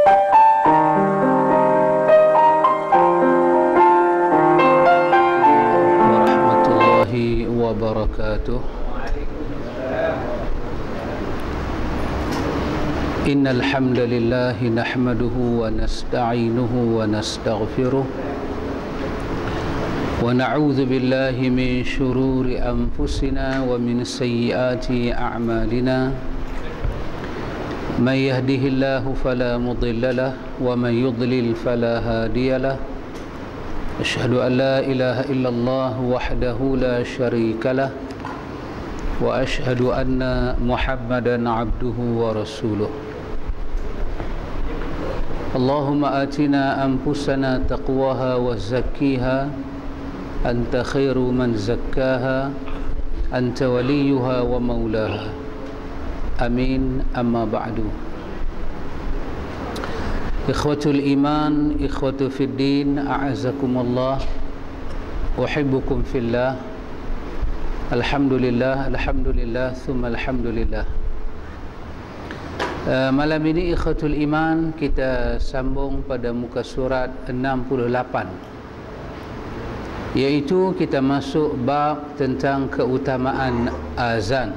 warahmatullahi wabarakatuh. Innal hamdalillah nahmaduhu wa nasta'inuhu wa nastaghfiruh wa na'udzu billahi min shururi anfusina wa min sayyiati a'malina. Man yahdihillahu fala mudilla lahu wa man yudlil fala hadiya lahu. Asyhadu an la ilaha illallah wahdahu la syarika lah wa asyhadu anna Muhammadan abduhu wa rasuluh. Allahumma atina anfusana taqwaha wa zakkiha anta khairu man zakkaha anta waliyuha wa maulaha. Amin. Amma ba'du. Ikhwatul iman, ikhwatu fid din, a'azakumullah, uhibbukum fillah. Alhamdulillah, alhamdulillah, thumma alhamdulillah. Malam ini ikhwatul iman, kita sambung pada muka surat 68, iaitu kita masuk bab tentang keutamaan azan.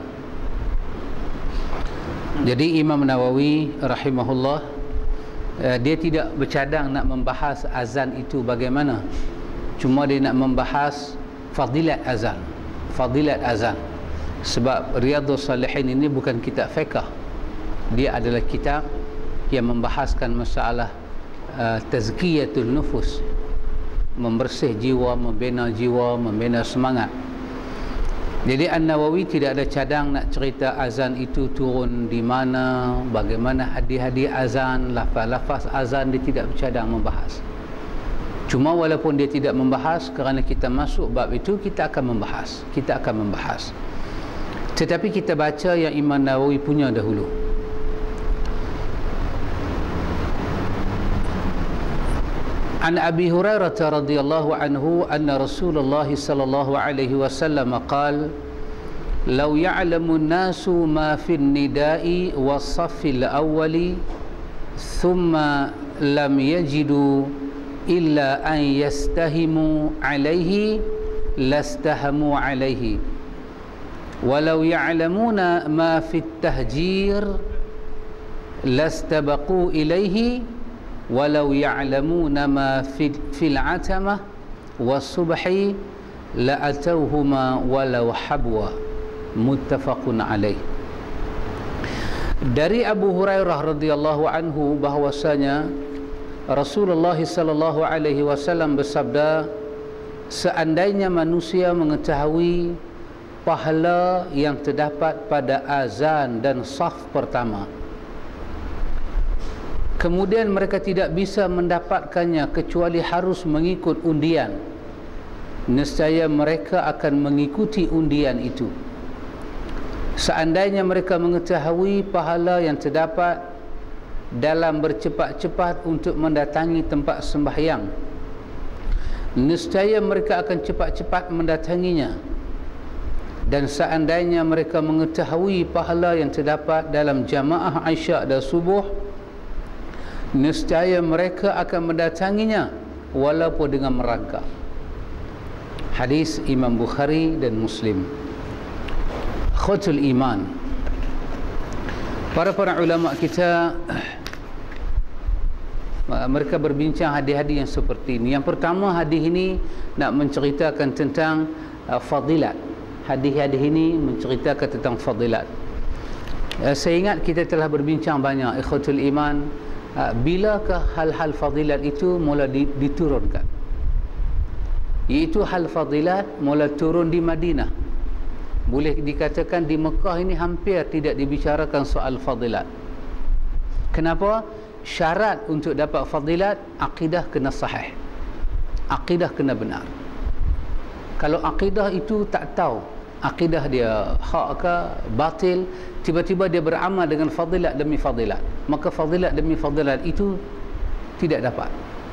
Jadi Imam Nawawi rahimahullah, dia tidak bercadang nak membahas azan itu bagaimana, cuma dia nak membahas fadilat azan. Fadilat azan. Sebab Riyadhus Salihin ini bukan kitab fiqh, dia adalah kitab yang membahaskan masalah tazkiyatul nufus, membersih jiwa, membina semangat. Jadi An-Nawawi tidak ada cadang nak cerita azan itu turun di mana, bagaimana hadis-hadis azan, lafaz-lafaz azan, dia tidak bercadang membahas. Cuma walaupun dia tidak membahas, kerana kita masuk bab itu, kita akan membahas. Tetapi kita baca yang Imam Nawawi punya dahulu. An Abi Hurairah radhiyallahu anhu anna Rasulullah sallallahu alaihi wasallam qala law ya'lamu an-nasu ma fi an-nida'i was-saffil awwali thumma lam yajidu illa an yastahimu alaihi lastahamu alaihi walau ya'lamuna ma fi at-tahjir lastabaqu ilaihi walau ya'lamuna ma fil atamah was-subhi la'atawhuma walau habwa. Muttafaqun alaih. Dari Abu Hurairah radhiyallahu anhu bahwasanya Rasulullah sallallahu alaihi wasallam bersabda, seandainya manusia mengetahui pahala yang terdapat pada azan dan saf pertama, kemudian mereka tidak bisa mendapatkannya kecuali harus mengikut undian, nescaya mereka akan mengikuti undian itu. Seandainya mereka mengetahui pahala yang terdapat dalam bercepat-cepat untuk mendatangi tempat sembahyang, nescaya mereka akan cepat-cepat mendatanginya. Dan seandainya mereka mengetahui pahala yang terdapat dalam jamaah Isyak dan subuh, nescaya mereka akan mendatanginya walaupun dengan merangkak. Hadis Imam Bukhari dan Muslim. Khutul iman, para ulama kita, mereka berbincang hadis-hadis yang seperti ini. Yang pertama, hadis ini nak menceritakan tentang fadilat. Hadis-hadis ini menceritakan tentang fadilat. Saya ingat kita telah berbincang banyak, ikhwatul iman, bilakah hal-hal fadilat itu mula diturunkan. Iaitu hal fadilat mula turun di Madinah. Boleh dikatakan di Mekah ini hampir tidak dibicarakan soal fadilat. Kenapa? Syarat untuk dapat fadilat, akidah kena sahih, akidah kena benar. Kalau akidah itu tak tahu, akidah dia hak ke batil, tiba-tiba dia beramal dengan fadilat demi fadilat, maka fadilat demi fadilat itu tidak dapat.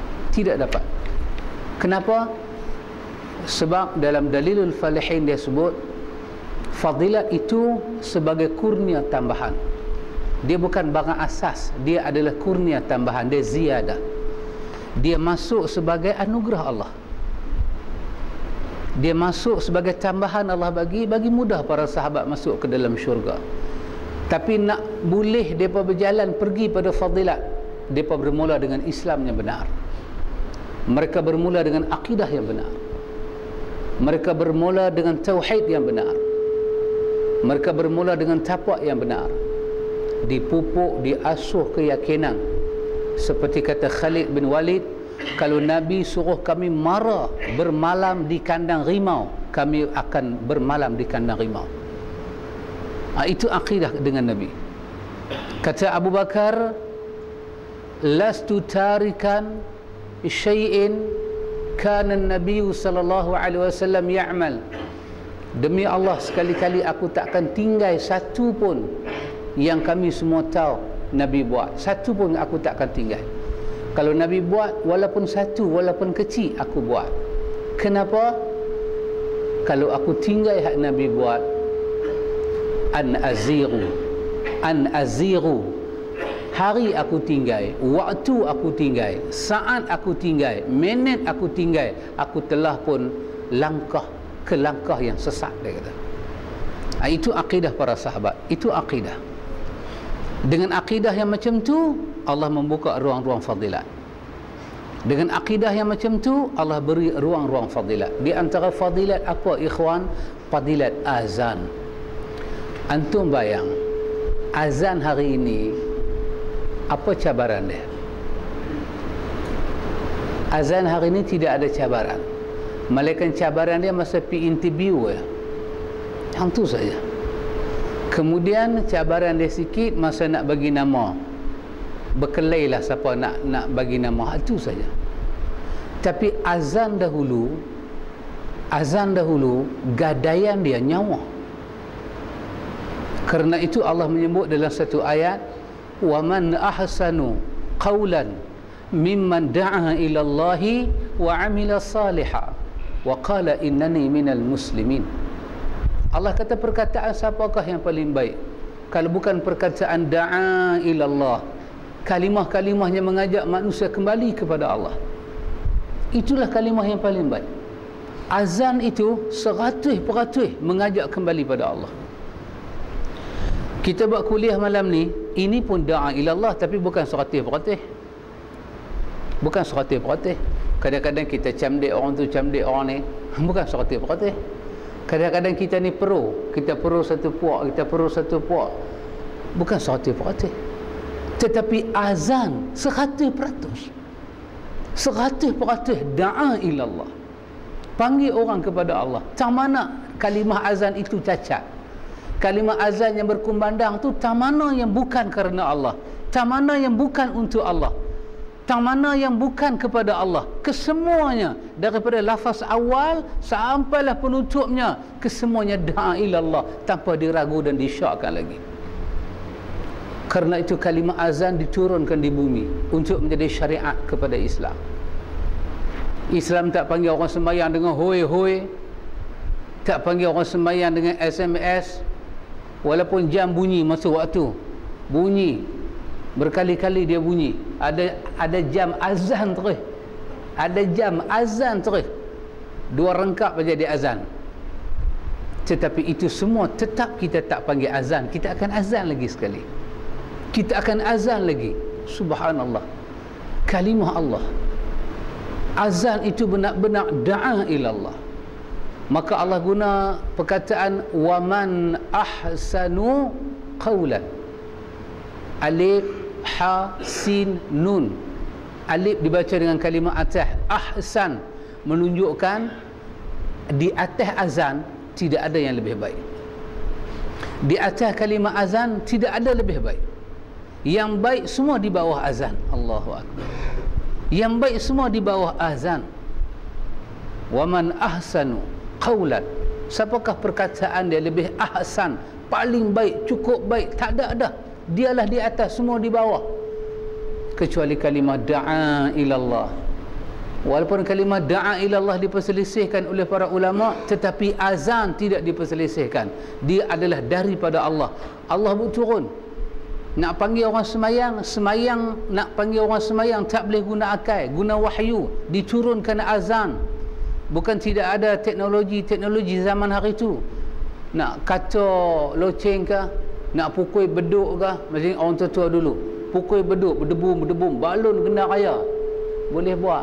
Kenapa? Sebab dalam Dalilul Falihin dia sebut fadilat itu sebagai kurnia tambahan. Dia bukan barang asas, dia adalah kurnia tambahan, dia ziyadah. Dia masuk sebagai anugerah Allah. Dia masuk sebagai tambahan Allah bagi mudah para sahabat masuk ke dalam syurga. Tapi nak boleh mereka berjalan pergi pada fadilat, mereka bermula dengan Islam yang benar. Mereka bermula dengan akidah yang benar. Mereka bermula dengan tauhid yang benar. Mereka bermula dengan taqwa yang benar. Dipupuk, diasuh keyakinan. Seperti kata Khalid bin Walid, kalau Nabi suruh kami mara bermalam di kandang rimau, kami akan bermalam di kandang rimau. Itu akidah dengan Nabi. Kata Abu Bakar, lastu tarikan syai'in kana Nabi sallallahu alaihi wasallam ya'mal. Demi Allah, sekali-kali aku takkan tinggal satu pun yang kami semua tahu Nabi buat. Satu pun aku takkan tinggal. Kalau Nabi buat, walaupun satu, walaupun kecil, aku buat. Kenapa? Kalau aku tinggal hak Nabi buat, an aziru, hari aku tinggal, waktu aku tinggal, saat aku tinggal, minit aku tinggal, aku telah pun langkah ke langkah yang sesat, dia kata. Itu akidah para sahabat. Itu akidah. Dengan akidah yang macam tu, Allah membuka ruang-ruang fadilat. Dengan akidah yang macam tu, Allah beri ruang-ruang fadilat. Di antara fadilat apa, ikhwan? Fadilat azan. Antum bayang, azan hari ini, apa cabaran dia? Azan hari ini tidak ada cabaran. Melainkan cabaran dia masa pergi interview ya. Yang tu saja. Kemudian cabaran dia sikit masa nak bagi nama. Berkelailah siapa nak bagi nama. Itu saja. Tapi azan dahulu gadaian dia nyawa. Kerana itu Allah menyebut dalam satu ayat, wa man ahsanu qawlan mimman da'a ila Allahi wa amila salihah wa qala innani minal muslimin. Allah kata perkataan siapakah yang paling baik kalau bukan perkataan da'a ila Allah, kalimah-kalimah yang mengajak manusia kembali kepada Allah. Itulah kalimah yang paling baik. Azan itu 100% mengajak kembali pada Allah. Kita buat kuliah malam ni, ini pun da'a ila Allah, tapi bukan 100%. Bukan 100%. Kadang-kadang kita camdik orang tu, camdik orang ni, bukan 100%. Kadang-kadang kita ni kita perlu satu puak, bukan 100%. Tetapi azan 100%. 100% da'a ila Allah. Panggil orang kepada Allah. Tak mana kalimah azan itu cacat. Kalimah azan yang berkumandang tu tak mana yang bukan kerana Allah, tak mana yang bukan untuk Allah, tak mana yang bukan kepada Allah. Kesemuanya daripada lafaz awal sampailah penutupnya, kesemuanya da'a ila Allah tanpa diragu dan disyakkan lagi. Kerana itu kalimah azan diturunkan di bumi untuk menjadi syariat kepada Islam. Islam tak panggil orang sembahyang dengan hoi-hoi, tak panggil orang sembahyang dengan SMS. Walaupun jam bunyi masa waktu, bunyi berkali-kali dia bunyi, ada jam azan terus, ada jam azan terus, 2 rengkap aja di azan. Tetapi itu semua tetap kita tak panggil azan, kita akan azan lagi sekali, kita akan azan lagi. Subhanallah, kalimah Allah. Azan itu benar-benar da'a ilallah. Maka Allah guna perkataan waman ahsanu qawlan. Alif, ha, sin, nun. Alif dibaca dengan kalimah atas. Ahsan menunjukkan di atas azan tidak ada yang lebih baik. Di atas kalimah azan tidak ada lebih baik. Yang baik semua di bawah azan. Allahu Akbar. Yang baik semua di bawah azan. Waman ahsanu qawlan. Siapakah perkataan dia lebih ahsan, paling baik, cukup baik? Tak ada dah. Dialah di atas, semua di bawah. Kecuali kalimah da'a ilallah. Walaupun kalimah da'a ilallah diperselisihkan oleh para ulama, tetapi azan tidak diperselisihkan. Dia adalah daripada Allah. Allah turun. Nak panggil orang semayang, nak panggil orang semayang tak boleh guna akal, guna wahyu, diturunkan azan. Bukan tidak ada teknologi zaman hari itu. Nak kata loceng ke, nak pukul beduk ke, macam orang tua dulu. Pukul beduk, berdebum, balon kena raya. Boleh buat.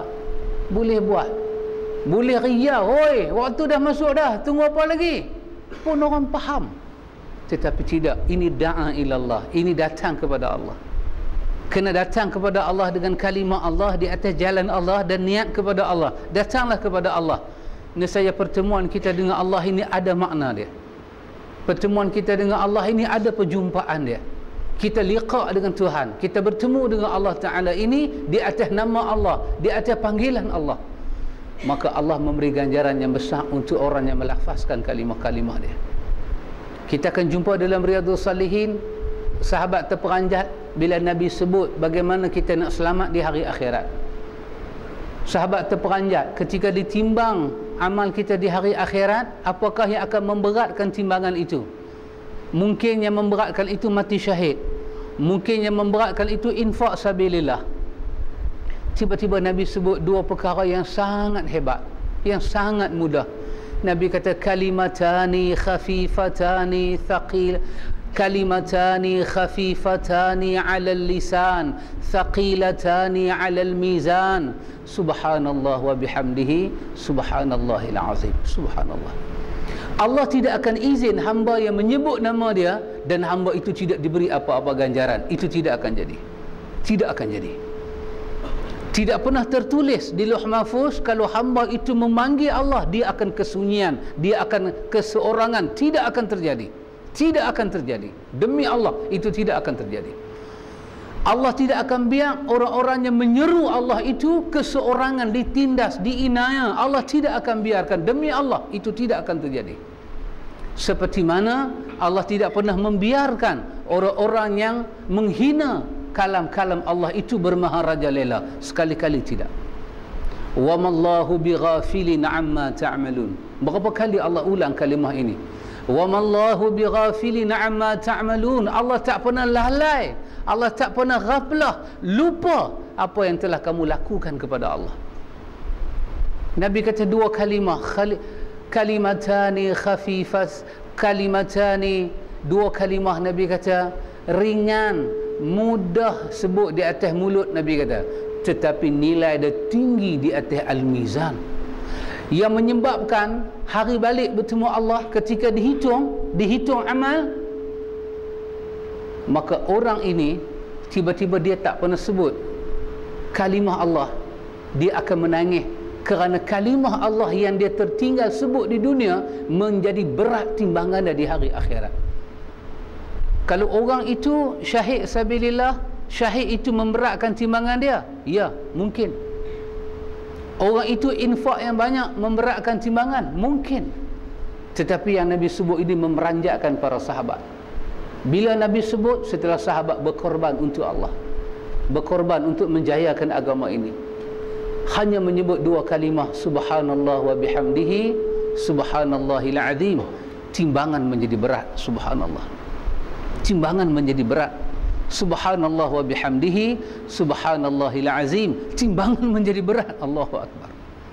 Boleh ria, oi, waktu dah masuk dah, tunggu apa lagi? Pun orang faham. Tetapi tidak, ini da'a ilallah, ini datang kepada Allah. Kena datang kepada Allah dengan kalimah Allah di atas jalan Allah dan niat kepada Allah. Datanglah kepada Allah. Nescaya pertemuan kita dengan Allah ini ada makna dia. Pertemuan kita dengan Allah ini ada perjumpaan dia. Kita liqa dengan Tuhan, kita bertemu dengan Allah Ta'ala ini di atas nama Allah, di atas panggilan Allah. Maka Allah memberi ganjaran yang besar untuk orang yang melafazkan kalimah-kalimah dia. Kita akan jumpa dalam Riyadhus Salihin sahabat terperanjat bila Nabi sebut bagaimana kita nak selamat di hari akhirat. Sahabat terperanjat ketika ditimbang amal kita di hari akhirat, apakah yang akan memberatkan timbangan itu? Mungkin yang memberatkan itu mati syahid, mungkin yang memberatkan itu infak sabilillah. Tiba-tiba Nabi sebut dua perkara yang sangat hebat, yang sangat mudah. Nabi kata kalimatani khafifatani thaqil, kalimatani khafifatani 'ala al-lisan thaqilatani 'ala al-mizan, subhanallah wa bihamdihi subhanallahil azim. Subhanallah. Allah tidak akan izin hamba yang menyebut nama dia dan hamba itu tidak diberi apa-apa ganjaran. Itu tidak akan jadi. Tidak akan jadi. Tidak pernah tertulis di Lauh Mahfuz kalau hamba itu memanggil Allah, dia akan kesunyian, dia akan keseorangan. Tidak akan terjadi. Tidak akan terjadi. Demi Allah, itu tidak akan terjadi. Allah tidak akan biar orang-orang yang menyeru Allah itu keseorangan, ditindas, diinaya. Allah tidak akan biarkan. Demi Allah, itu tidak akan terjadi. Seperti mana Allah tidak pernah membiarkan orang-orang yang menghina kalam-kalam Allah itu bermaharajalela. Sekali-kali tidak. Wa mallahu bighafilin amma ta'malun. Berapa kali Allah ulang kalimah ini? Wa mallahu bighafilin amma ta'malun. Allah tak pernah lalai, Allah tak pernah ghaflah, lupa apa yang telah kamu lakukan kepada Allah. Nabi kata dua kalimah, kalimatani khafifas, kalimatani, dua kalimah Nabi kata ringan, mudah sebut di atas mulut, Nabi kata, tetapi nilai dia tinggi di atas al-mizan, yang menyebabkan hari balik bertemu Allah ketika dihitung amal, maka orang ini tiba-tiba dia tak pernah sebut kalimah Allah, dia akan menangis kerana kalimah Allah yang dia tertinggal sebut di dunia menjadi berat timbangannya di hari akhirat. Kalau orang itu syahid sabilillah, syahid itu memberatkan timbangan dia? Ya, mungkin. Orang itu infak yang banyak memberatkan timbangan? Mungkin. Tetapi yang Nabi sebut ini memeranjakkan para sahabat. Bila Nabi sebut, setelah sahabat berkorban untuk Allah, berkorban untuk menjayakan agama ini, hanya menyebut dua kalimah subhanallah wa bihamdihi subhanallahil azim, timbangan menjadi berat. Subhanallah, timbangan menjadi berat. Subhanallah wa bihamdihi subhanallahil azim, timbangan menjadi berat. Allahu akbar.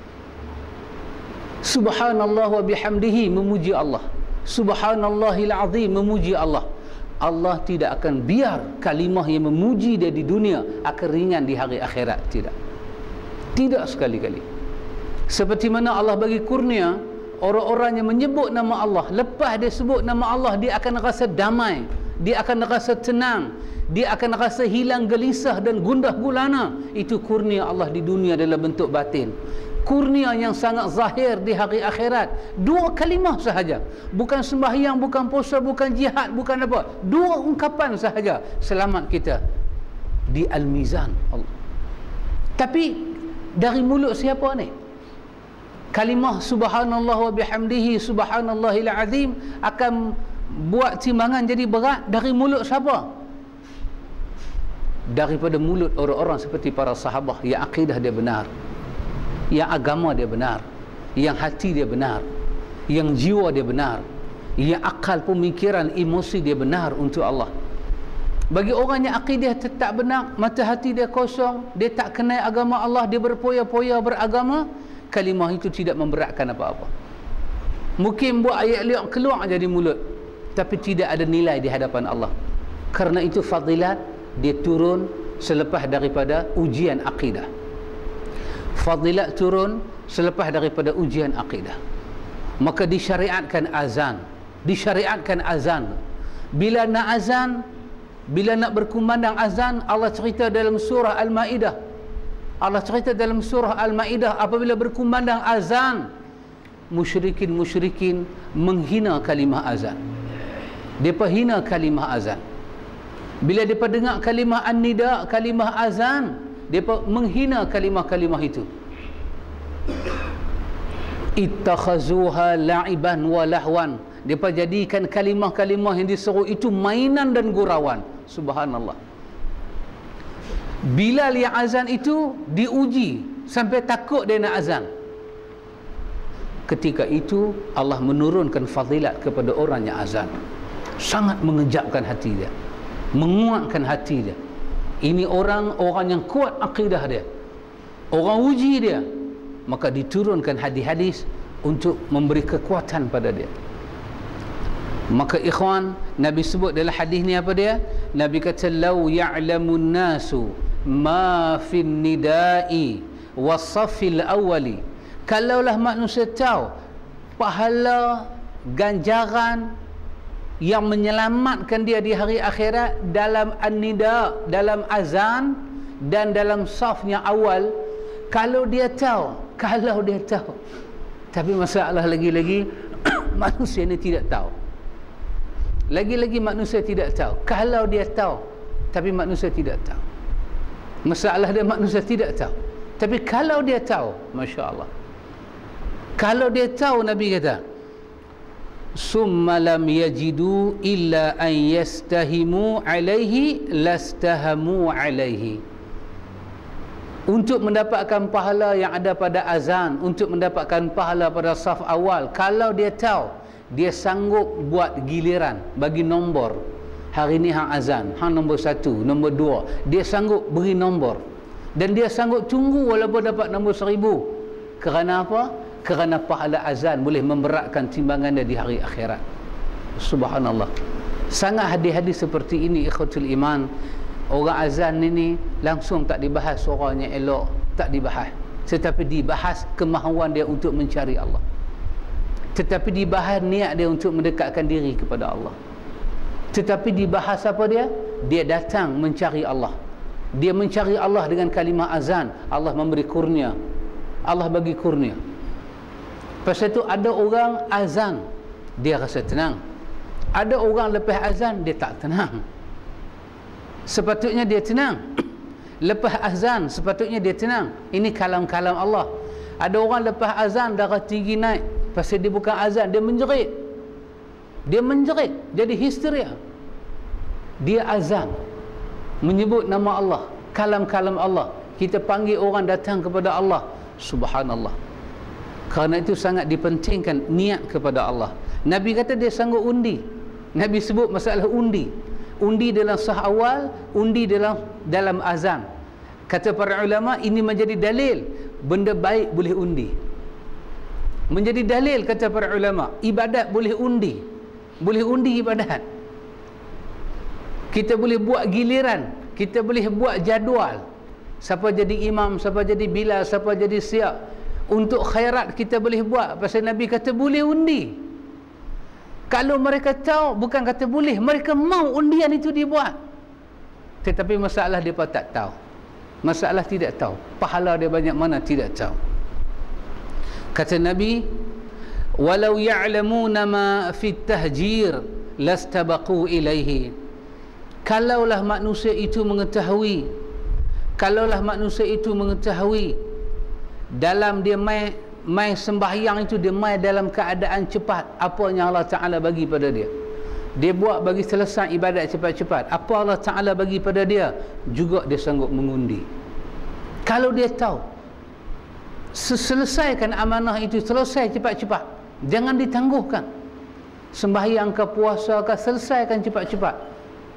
Subhanallah wa bihamdihi, memuji Allah. Subhanallahil azim, memuji Allah. Allah tidak akan biar kalimah yang memuji dia di dunia akan ringan di hari akhirat. Tidak sekali-kali. Seperti mana Allah bagi kurnia orang-orang yang menyebut nama Allah, lepas dia sebut nama Allah, dia akan rasa damai, dia akan rasa tenang, dia akan rasa hilang gelisah dan gundah gulana. Itu kurnia Allah di dunia dalam bentuk batin. Kurnia yang sangat zahir di hari akhirat. Dua kalimah sahaja, bukan sembahyang, bukan puasa, bukan jihad, bukan apa, dua ungkapan sahaja, selamat kita di al-mizan Allah. Tapi dari mulut siapa ni? Kalimah subhanallah wa bihamdihi subhanallahil azim akan buat timbangan jadi berat. Dari mulut siapa? Daripada mulut orang-orang seperti para sahabat yang akidah dia benar, yang agama dia benar, yang hati dia benar, yang jiwa dia benar, yang akal, pemikiran, emosi dia benar untuk Allah. Bagi orang yang akidah tetap benar, mata hati dia kosong, dia tak kenal agama Allah, dia berpoya-poya beragama, kalimah itu tidak memberatkan apa-apa. Mungkin buat ayat liak keluar jadi mulut, tapi tidak ada nilai di hadapan Allah. Karena itu fadilat dia turun selepas daripada ujian akidah. Fadilat turun selepas daripada ujian akidah. Maka disyariatkan azan. Disyariatkan azan. Bila nak azan, bila nak berkumandang azan, Allah cerita dalam surah Al-Ma'idah. Allah cerita dalam surah Al-Ma'idah, apabila berkumandang azan, musyrikin menghina kalimah azan. Depa hina kalimah azan. Bila depa dengar kalimah an-nida, kalimah azan, depa menghina kalimah-kalimah itu. Ittakhazuha la'iban wa lahwan. Depa jadikan kalimah-kalimah yang diseru itu mainan dan gurauan. Subhanallah. Bilal yang azan itu diuji sampai takut dia nak azan. Ketika itu Allah menurunkan fadilat kepada orang yang azan. Sangat mengejapkan hati dia, menguatkan hati dia. Ini orang yang kuat akidah dia, orang uji dia, maka diturunkan hadis-hadis untuk memberi kekuatan pada dia. Maka ikhwan, Nabi sebut dalam hadis ni apa dia? Nabi kata, "Lau ya'lamun nasu ma fin nida'i was-saffil awwali." Kalaulah manusia tahu pahala ganjaran yang menyelamatkan dia di hari akhirat dalam an-nida, dalam azan dan dalam safnya awal, kalau dia tahu. Tapi masalah lagi-lagi manusia ini tidak tahu. Lagi-lagi manusia tidak tahu. Kalau dia tahu, tapi manusia tidak tahu. Masalah dia manusia tidak tahu. Tapi kalau dia tahu, Masya Allah. Kalau dia tahu, Nabi kata, summa lam yajidu illa an yastahimu alaihi lastahamu alaihi. Untuk mendapatkan pahala yang ada pada azan, untuk mendapatkan pahala pada saf awal, kalau dia tahu, dia sanggup buat giliran, bagi nombor. Hari ni hang azan, hang nombor 1, nombor 2, dia sanggup beri nombor. Dan dia sanggup tunggu walaupun dapat nombor 1000. Kerana apa? Kerana pahala azan boleh memberatkan timbangan dia di hari akhirat. Subhanallah. Sangat hadis-hadis seperti ini, ikhwatul iman. Orang azan ini langsung tak dibahas suaranya elok, tak dibahas. Tetapi dibahas kemahuan dia untuk mencari Allah. Tetapi dibahas niat dia untuk mendekatkan diri kepada Allah. Tetapi dibahas apa dia? Dia datang mencari Allah. Dia mencari Allah dengan kalimah azan. Allah memberi kurnia. Allah bagi kurnia. Pasal itu ada orang azan, dia rasa tenang. Ada orang lepas azan, dia tak tenang. Sepatutnya dia tenang. Lepas azan, sepatutnya dia tenang. Ini kalam-kalam Allah. Ada orang lepas azan, darah tinggi naik. Pasal dia bukan azan, dia menjerit. Dia menjerit, jadi histeria. Dia azan, menyebut nama Allah, kalam-kalam Allah. Kita panggil orang datang kepada Allah. Subhanallah. Kerana itu sangat dipentingkan niat kepada Allah. Nabi kata dia sanggup undi. Nabi sebut masalah undi. Undi dalam sah awal, undi dalam azan. Kata para ulama, ini menjadi dalil benda baik boleh undi. Menjadi dalil, kata para ulama, ibadat boleh undi. Boleh undi ibadat. Kita boleh buat giliran, kita boleh buat jadual. Siapa jadi imam, siapa jadi bilal, siapa jadi siap. Untuk khairat kita boleh buat. Pasal Nabi kata boleh undi. Kalau mereka tahu, bukan kata boleh, mereka mau undian itu dibuat. Tetapi masalah dia tak tahu. Masalah tidak tahu. Pahala dia banyak mana tidak tahu. Kata Nabi, walau ya'lamuna ma fi tahjir lastabaqu ilaihi. Kalaulah manusia itu mengetahui, dalam dia mai sembahyang itu, dia mai dalam keadaan cepat apa yang Allah Ta'ala bagi pada dia. Dia buat bagi selesai ibadat cepat-cepat. Apa Allah Ta'ala bagi pada dia, juga dia sanggup mengundi. Kalau dia tahu, selesaikan amanah itu, selesai cepat-cepat. Jangan ditangguhkan. Sembahyang ke puasa ke, selesaikan cepat-cepat.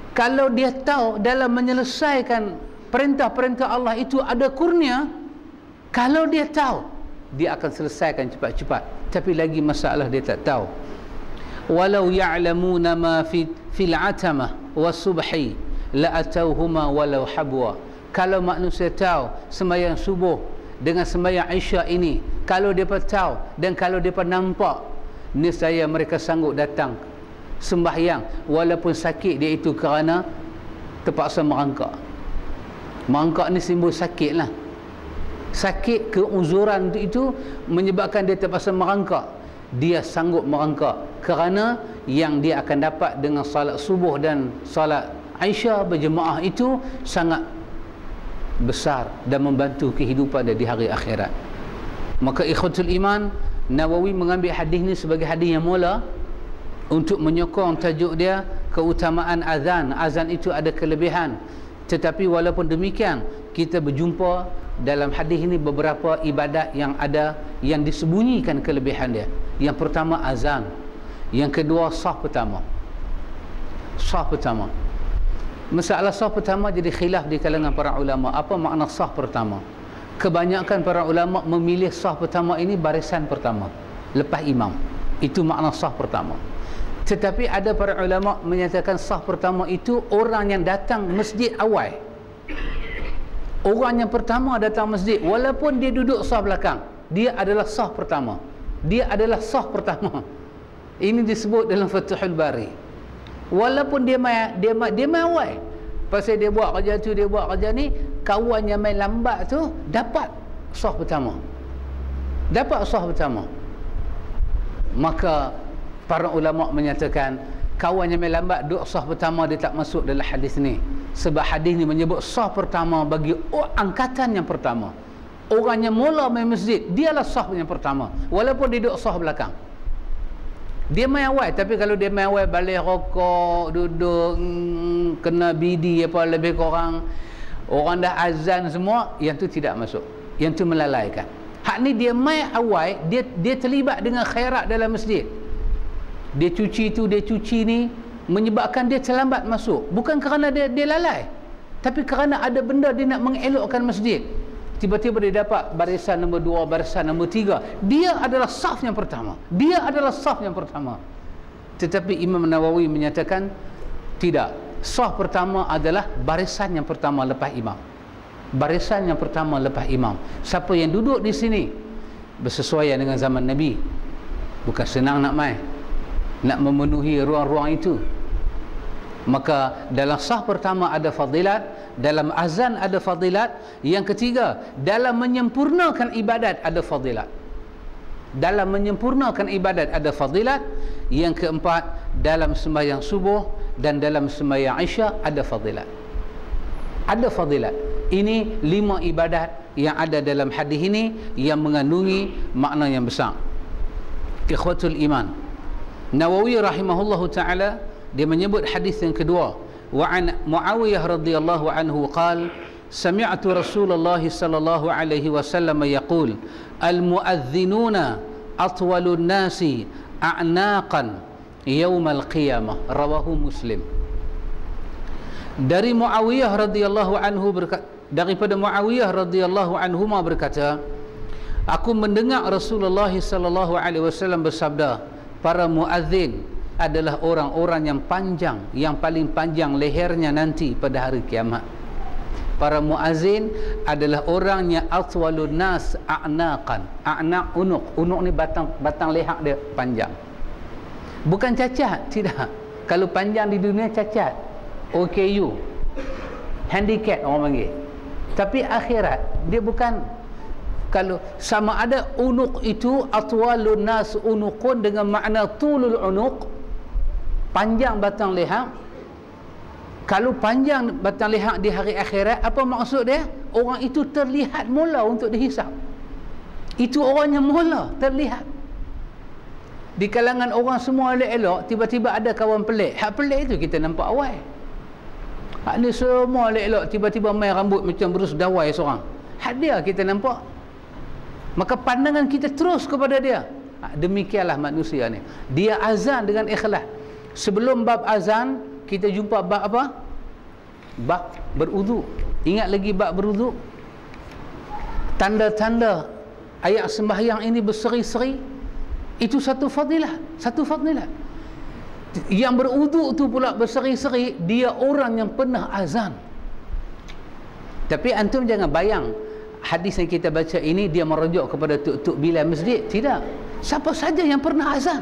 Kalau dia tahu dalam menyelesaikan perintah-perintah Allah itu ada kurnia, kalau dia tahu, dia akan selesaikan cepat-cepat. Tapi lagi masalah dia tak tahu. Walau ya'lamuna ma fil atamah was-subhi la atauhuma walau habwa. Kalau manusia tahu sembahyang subuh dengan sembahyang Isyak ini, kalau depa tahu dan kalau depa nampak, nescaya mereka sanggup datang sembahyang walaupun sakit dia itu kerana terpaksa merangkak. Merangkak ni simbol sakit lah. Sakit keuzuran itu menyebabkan dia terpaksa merangkak. Dia sanggup merangkak kerana yang dia akan dapat dengan salat subuh dan salat Isyak berjemaah itu sangat besar dan membantu kehidupan dia di hari akhirat. Maka ikhwatul iman, Nawawi mengambil hadis ni sebagai hadis yang mula untuk menyokong tajuk dia keutamaan azan. Azan itu ada kelebihan, tetapi walaupun demikian kita berjumpa dalam hadis ini beberapa ibadat yang ada yang disembunyikan kelebihan dia. Yang pertama azan, yang kedua sah pertama. Sah pertama, masalah sah pertama jadi khilaf di kalangan para ulama. Apa makna sah pertama? Kebanyakan para ulama memilih sah pertama ini barisan pertama lepas imam. Itu makna sah pertama. Tetapi ada para ulama menyatakan sah pertama itu orang yang datang masjid awal. Orang yang pertama datang masjid, walaupun dia duduk sah belakang, dia adalah sah pertama. Dia adalah sah pertama. Ini disebut dalam Fathul Bari. Walaupun dia mai awal, pasal dia buat kerja tu, dia buat kerja ni, kawan yang main lambat tu dapat sah pertama. Dapat sah pertama. Maka para ulama menyatakan kawan yang main lambat duduk sah pertama, dia tak masuk dalam hadis ni. Sebab hadis ni menyebut sah pertama bagi angkatan yang pertama. Orang yang mula main masjid, dialah sah yang pertama, walaupun dia duduk sah belakang. Dia main awal, tapi kalau dia main awal balik rokok, duduk kena bidi apa lebih kurang, orang dah azan semua, yang tu tidak masuk. Yang tu melalaikan. Hak ni dia main awal, dia terlibat dengan khairat dalam masjid. Dia cuci tu, dia cuci ni, menyebabkan dia terlambat masuk. Bukan kerana dia lalai, tapi kerana ada benda dia nak mengelokkan masjid. Tiba-tiba dia dapat barisan nombor 2, barisan nombor 3. Dia adalah saf yang pertama. Dia adalah saf yang pertama. Tetapi Imam Nawawi menyatakan tidak. Saf pertama adalah barisan yang pertama lepas imam. Barisan yang pertama lepas imam. Siapa yang duduk di sini bersesuaian dengan zaman Nabi. Bukan senang nak main, nak memenuhi ruang-ruang itu. Maka dalam sah pertama ada fadilat, dalam azan ada fadilat. Yang ketiga, dalam menyempurnakan ibadat ada fadilat. Dalam menyempurnakan ibadat ada fadilat. Yang keempat, dalam sembahyang subuh dan dalam sembahyang Isyak ada fadilat. Ada fadilat. Ini 5 ibadat yang ada dalam hadis ini yang mengandungi makna yang besar. Ikhwatul iman, Nawawi rahimahullahu ta'ala dia menyebut hadis yang kedua, wa an Muawiyah radhiyallahu anhu qala sami'tu Rasulullah sallallahu alaihi wasallam yaqul al muadhdhinuna atwalun nasi a'naqan yaumal qiyamah, rawahu Muslim. Dari Muawiyah radhiyallahu anhu daripada Muawiyah radhiyallahu anhu berkata, aku mendengar Rasulullah sallallahu alaihi wasallam bersabda, para muadzin adalah orang-orang yang panjang, yang paling panjang lehernya nanti pada hari kiamat. Para muazzin adalah orang yang atwalun nas a'naqan. A'naq unuq. Unuq ni batang leher dia panjang. Bukan cacat, tidak. Kalau panjang di dunia cacat, OKU, handicap orang panggil. Tapi akhirat dia bukan. Kalau sama ada unuq itu atwalun nas unuqun dengan makna tulul unuq, panjang batang leher. Kalau panjang batang leher di hari akhirat, apa maksud dia? Orang itu terlihat mula untuk dihisap. Itu orang yang mula terlihat. Di kalangan orang semua elok-elok, tiba-tiba ada kawan pelik. Hak pelik itu kita nampak awal. Hak ni semua elok-elok, tiba-tiba main rambut macam berus dawai seorang. Hak dia kita nampak. Maka pandangan kita terus kepada dia. Demikianlah manusia ni. Dia azan dengan ikhlas. Sebelum bab azan, kita jumpa bab apa? Bab berwuduk. Ingat lagi bab berwuduk? Tanda-tanda ayat sembahyang ini berseri-seri, itu satu fadilah, satu fadilah. Yang berwuduk tu pula berseri-seri, dia orang yang pernah azan. Tapi antum jangan bayang hadis yang kita baca ini dia merujuk kepada tuk-tuk Bilal masjid. Tidak. Siapa saja yang pernah azan.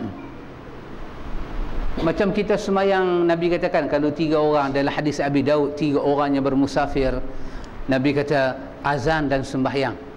Macam kita semayang, Nabi katakan kalau 3 orang dalam hadis Abi Daud, 3 orang yang bermusafir, Nabi kata azan dan sembahyang.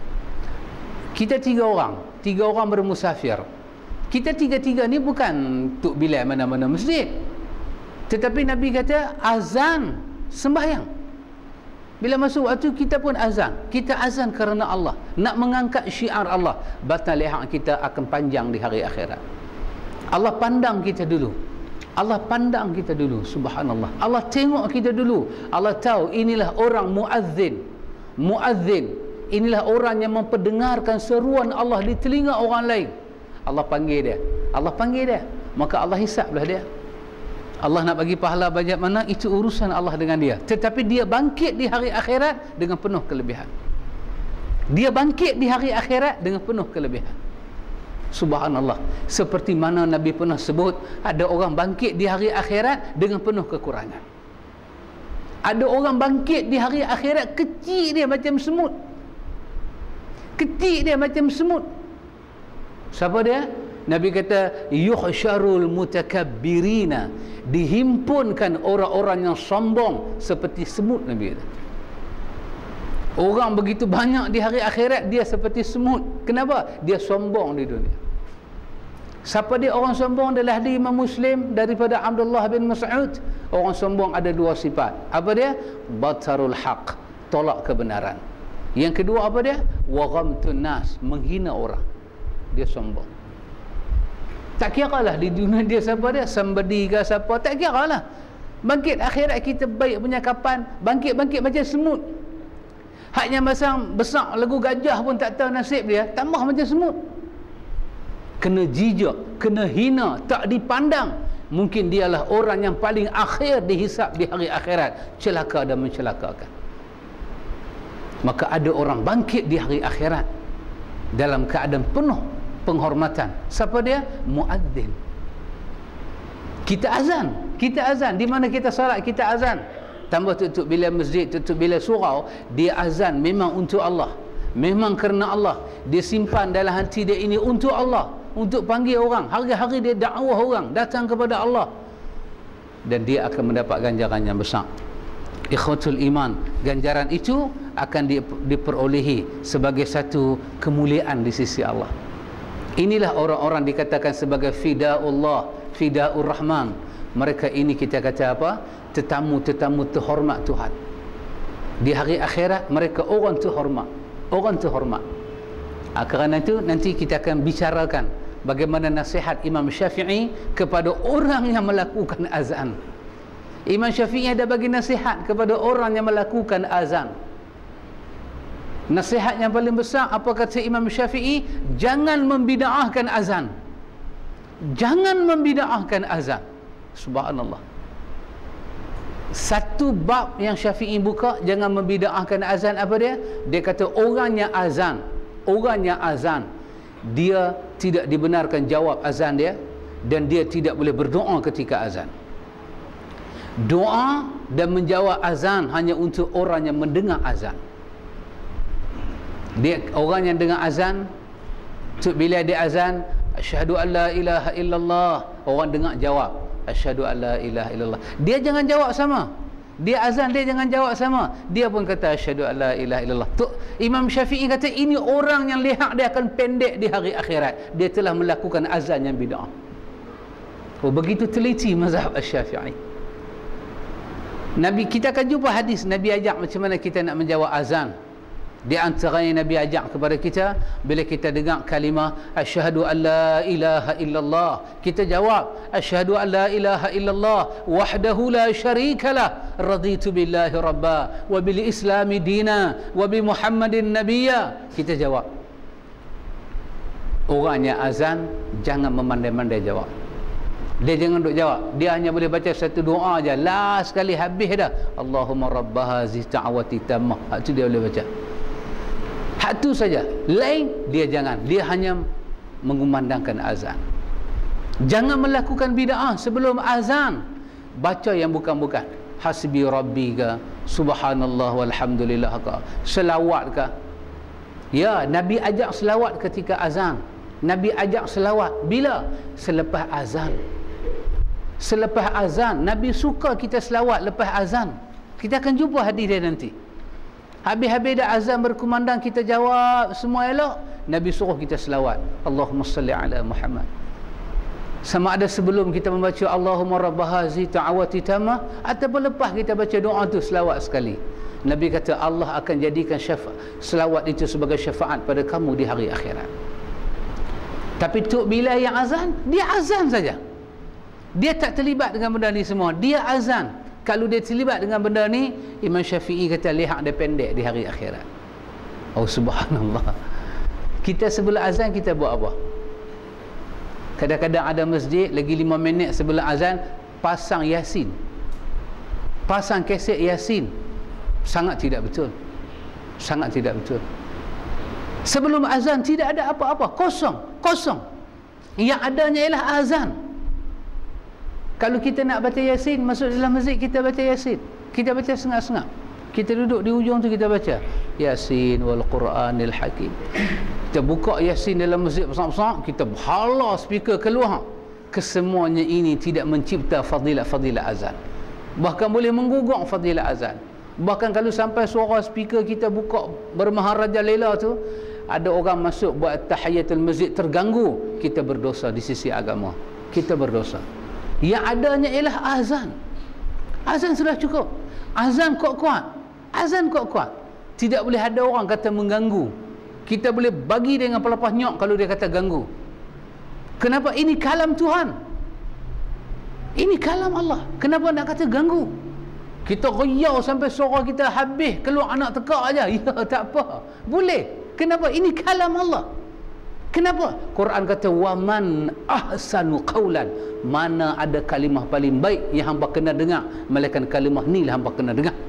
Kita 3 orang bermusafir. Kita 3-3 ni bukan tuk Bilal mana-mana masjid, tetapi Nabi kata azan, sembahyang. Bila masuk waktu kita pun azan. Kita azan kerana Allah, nak mengangkat syiar Allah. Batal lihaq kita akan panjang di hari akhirat. Allah pandang kita dulu. Allah pandang kita dulu. Subhanallah. Allah tengok kita dulu. Allah tahu inilah orang muazzin. Muazzin. Inilah orang yang memperdengarkan seruan Allah di telinga orang lain. Allah panggil dia. Allah panggil dia. Maka Allah hisablah dia. Allah nak bagi pahala banyak mana, itu urusan Allah dengan dia. Tetapi dia bangkit di hari akhirat dengan penuh kelebihan. Dia bangkit di hari akhirat dengan penuh kelebihan. Subhanallah. Seperti mana Nabi pernah sebut, ada orang bangkit di hari akhirat dengan penuh kekurangan. Ada orang bangkit di hari akhirat, kecil dia macam semut. Kecil dia macam semut. Siapa dia? Nabi kata yuhsyarul mutakabbirina, dihimpunkan orang-orang yang sombong seperti semut. Nabi kata orang begitu banyak di hari akhirat, dia seperti semut. Kenapa? Dia sombong di dunia. Siapa dia orang sombong? Adalah hadis Imam Muslim daripada Abdullah bin Mas'ud. Orang sombong ada 2 sifat. Apa dia? Batarul haq, tolak kebenaran. Yang kedua apa dia? Wa ghamtun nas, menghina orang. Dia sombong. Tak kira lah di dunia dia siapa dia, somebody ke siapa, tak kira lah. Bangkit akhirat kita baik punya kapan, bangkit-bangkit macam semut. Haknya masang besar lagu gajah pun tak tahu nasib dia, tambah macam semut. Kena jijak, kena hina, tak dipandang. Mungkin dialah orang yang paling akhir dihisap di hari akhirat, celaka dan mencelakakan. Maka ada orang bangkit di hari akhirat dalam keadaan penuh penghormatan. Siapa dia? Muadzin. Kita azan. Di mana kita solat, kita azan. Tambah tutup bila masjid, tutup bila surau, dia azan memang untuk Allah. Memang kerana Allah. Dia simpan dalam hati dia ini untuk Allah, untuk panggil orang. Hari-hari dia dakwah orang datang kepada Allah. Dan dia akan mendapat ganjaran yang besar. Ikhwatul iman, ganjaran itu akan diperolehi sebagai satu kemuliaan di sisi Allah. Inilah orang-orang dikatakan sebagai fidaullah, fidaur rahman. Mereka ini kita kata apa? Tetamu-tetamu terhormat Tuhan. Di hari akhirat mereka orang terhormat, orang terhormat. Kerana itu nanti kita akan bicarakan bagaimana nasihat Imam Syafi'i kepada orang yang melakukan azan. Imam Syafi'i ada bagi nasihat kepada orang yang melakukan azan. Nasihat yang paling besar, apa kata Imam Syafi'i? Jangan membida'ahkan azan. Jangan membida'ahkan azan. Subhanallah. Satu bab yang Syafi'i buka, jangan membida'ahkan azan. Apa dia? Dia kata orang yang azan, dia tidak dibenarkan jawab azan dia, dan dia tidak boleh berdoa ketika azan. Doa dan menjawab azan hanya untuk orang yang mendengar azan. Dia orang yang dengar azan, bila dia azan, asyhadu an la ilaha illallah, orang dengar jawab asyhadu an la ilaha illallah. Dia jangan jawab sama. Dia azan, dia jangan jawab sama. Dia pun kata asyhadu an la ilaha illallah. Imam Syafi'i kata ini orang yang lihat dia akan pendek di hari akhirat. Dia telah melakukan azan yang bid'ah. Oh, begitu teliti mazhab Asy-Syafi'i. Nabi, kita akan jumpa hadis Nabi ajak macam mana kita nak menjawab azan. Di antaranya Nabi ajak kepada kita, bila kita dengar kalimah asyhadu an la ilaha illallah, kita jawab asyhadu an la ilaha illallah wahdahu la syarikalah raditu billahi rabba wa bil islami dina wa bi muhammadin nabiyya. Kita jawab. Orangnya azan jangan memandai-mandai jawab. Dia jangan duk jawab, dia hanya boleh baca satu doa aja, last sekali habis dah, Allahumma rabbaha zi ta'awati tammah. Hak tu dia boleh baca, hak tu saja. Lain dia jangan, dia hanya mengumandangkan azan. Jangan melakukan bid'ah sebelum azan. Baca yang bukan-bukan, hasbi rabbi ke, subhanallah walhamdulillah ke, selawat ke. Ya, Nabi ajak selawat ketika azan. Nabi ajak selawat bila? Selepas azan. Selepas azan. Nabi suka kita selawat lepas azan. Kita akan jumpa hadis dia nanti. Habis-habis dah azan berkumandang, kita jawab semua elok, Nabi suruh kita selawat, Allahumma salli ala Muhammad. Sama ada sebelum kita membaca Allahumma rabbaha zi ta'awati tamah, ataupun lepas kita baca doa tu selawat sekali. Nabi kata Allah akan jadikan selawat itu sebagai syafaat pada kamu di hari akhirat. Tapi Tok Bilal yang azan, dia azan saja, dia tak terlibat dengan benda ni semua, dia azan. Kalau dia terlibat dengan benda ni, Imam Syafi'i kata lihat dia pendek di hari akhirat. Oh subhanallah. Kita sebelum azan kita buat apa? Kadang-kadang ada masjid lagi 5 minit sebelum azan pasang Yasin, pasang kaset Yasin. Sangat tidak betul, sangat tidak betul. Sebelum azan tidak ada apa-apa, kosong. Yang adanya ialah azan. Kalau kita nak baca Yasin, masuk dalam masjid kita baca Yasin, kita baca sengak-sengak, kita duduk di ujung tu kita baca Yasin wal Quranil Hakim. Kita buka Yasin dalam masjid besar-besar, kita hala speaker keluar. Kesemuanya ini tidak mencipta fadilat-fadilat azan, bahkan boleh menggugah fadilat azan. Bahkan kalau sampai suara speaker kita buka bermaharaja lela tu, ada orang masuk buat tahiyatul masjid terganggu, kita berdosa di sisi agama, kita berdosa. Yang adanya ialah azan. Azan sudah cukup. Azan kuat-kuat, azan kuat-kuat. Tidak boleh ada orang kata mengganggu. Kita boleh bagi dengan pelepah nyok kalau dia kata ganggu. Kenapa? Ini kalam Tuhan, ini kalam Allah. Kenapa nak kata ganggu? Kita riau sampai suara kita habis, keluar anak tekak aja, ya tak apa, boleh. Kenapa? Ini kalam Allah. Kenapa? Quran kata waman ahsanu qawlan, mana ada kalimah paling baik yang hamba kena dengar melainkan kalimah ni lah hamba kena dengar.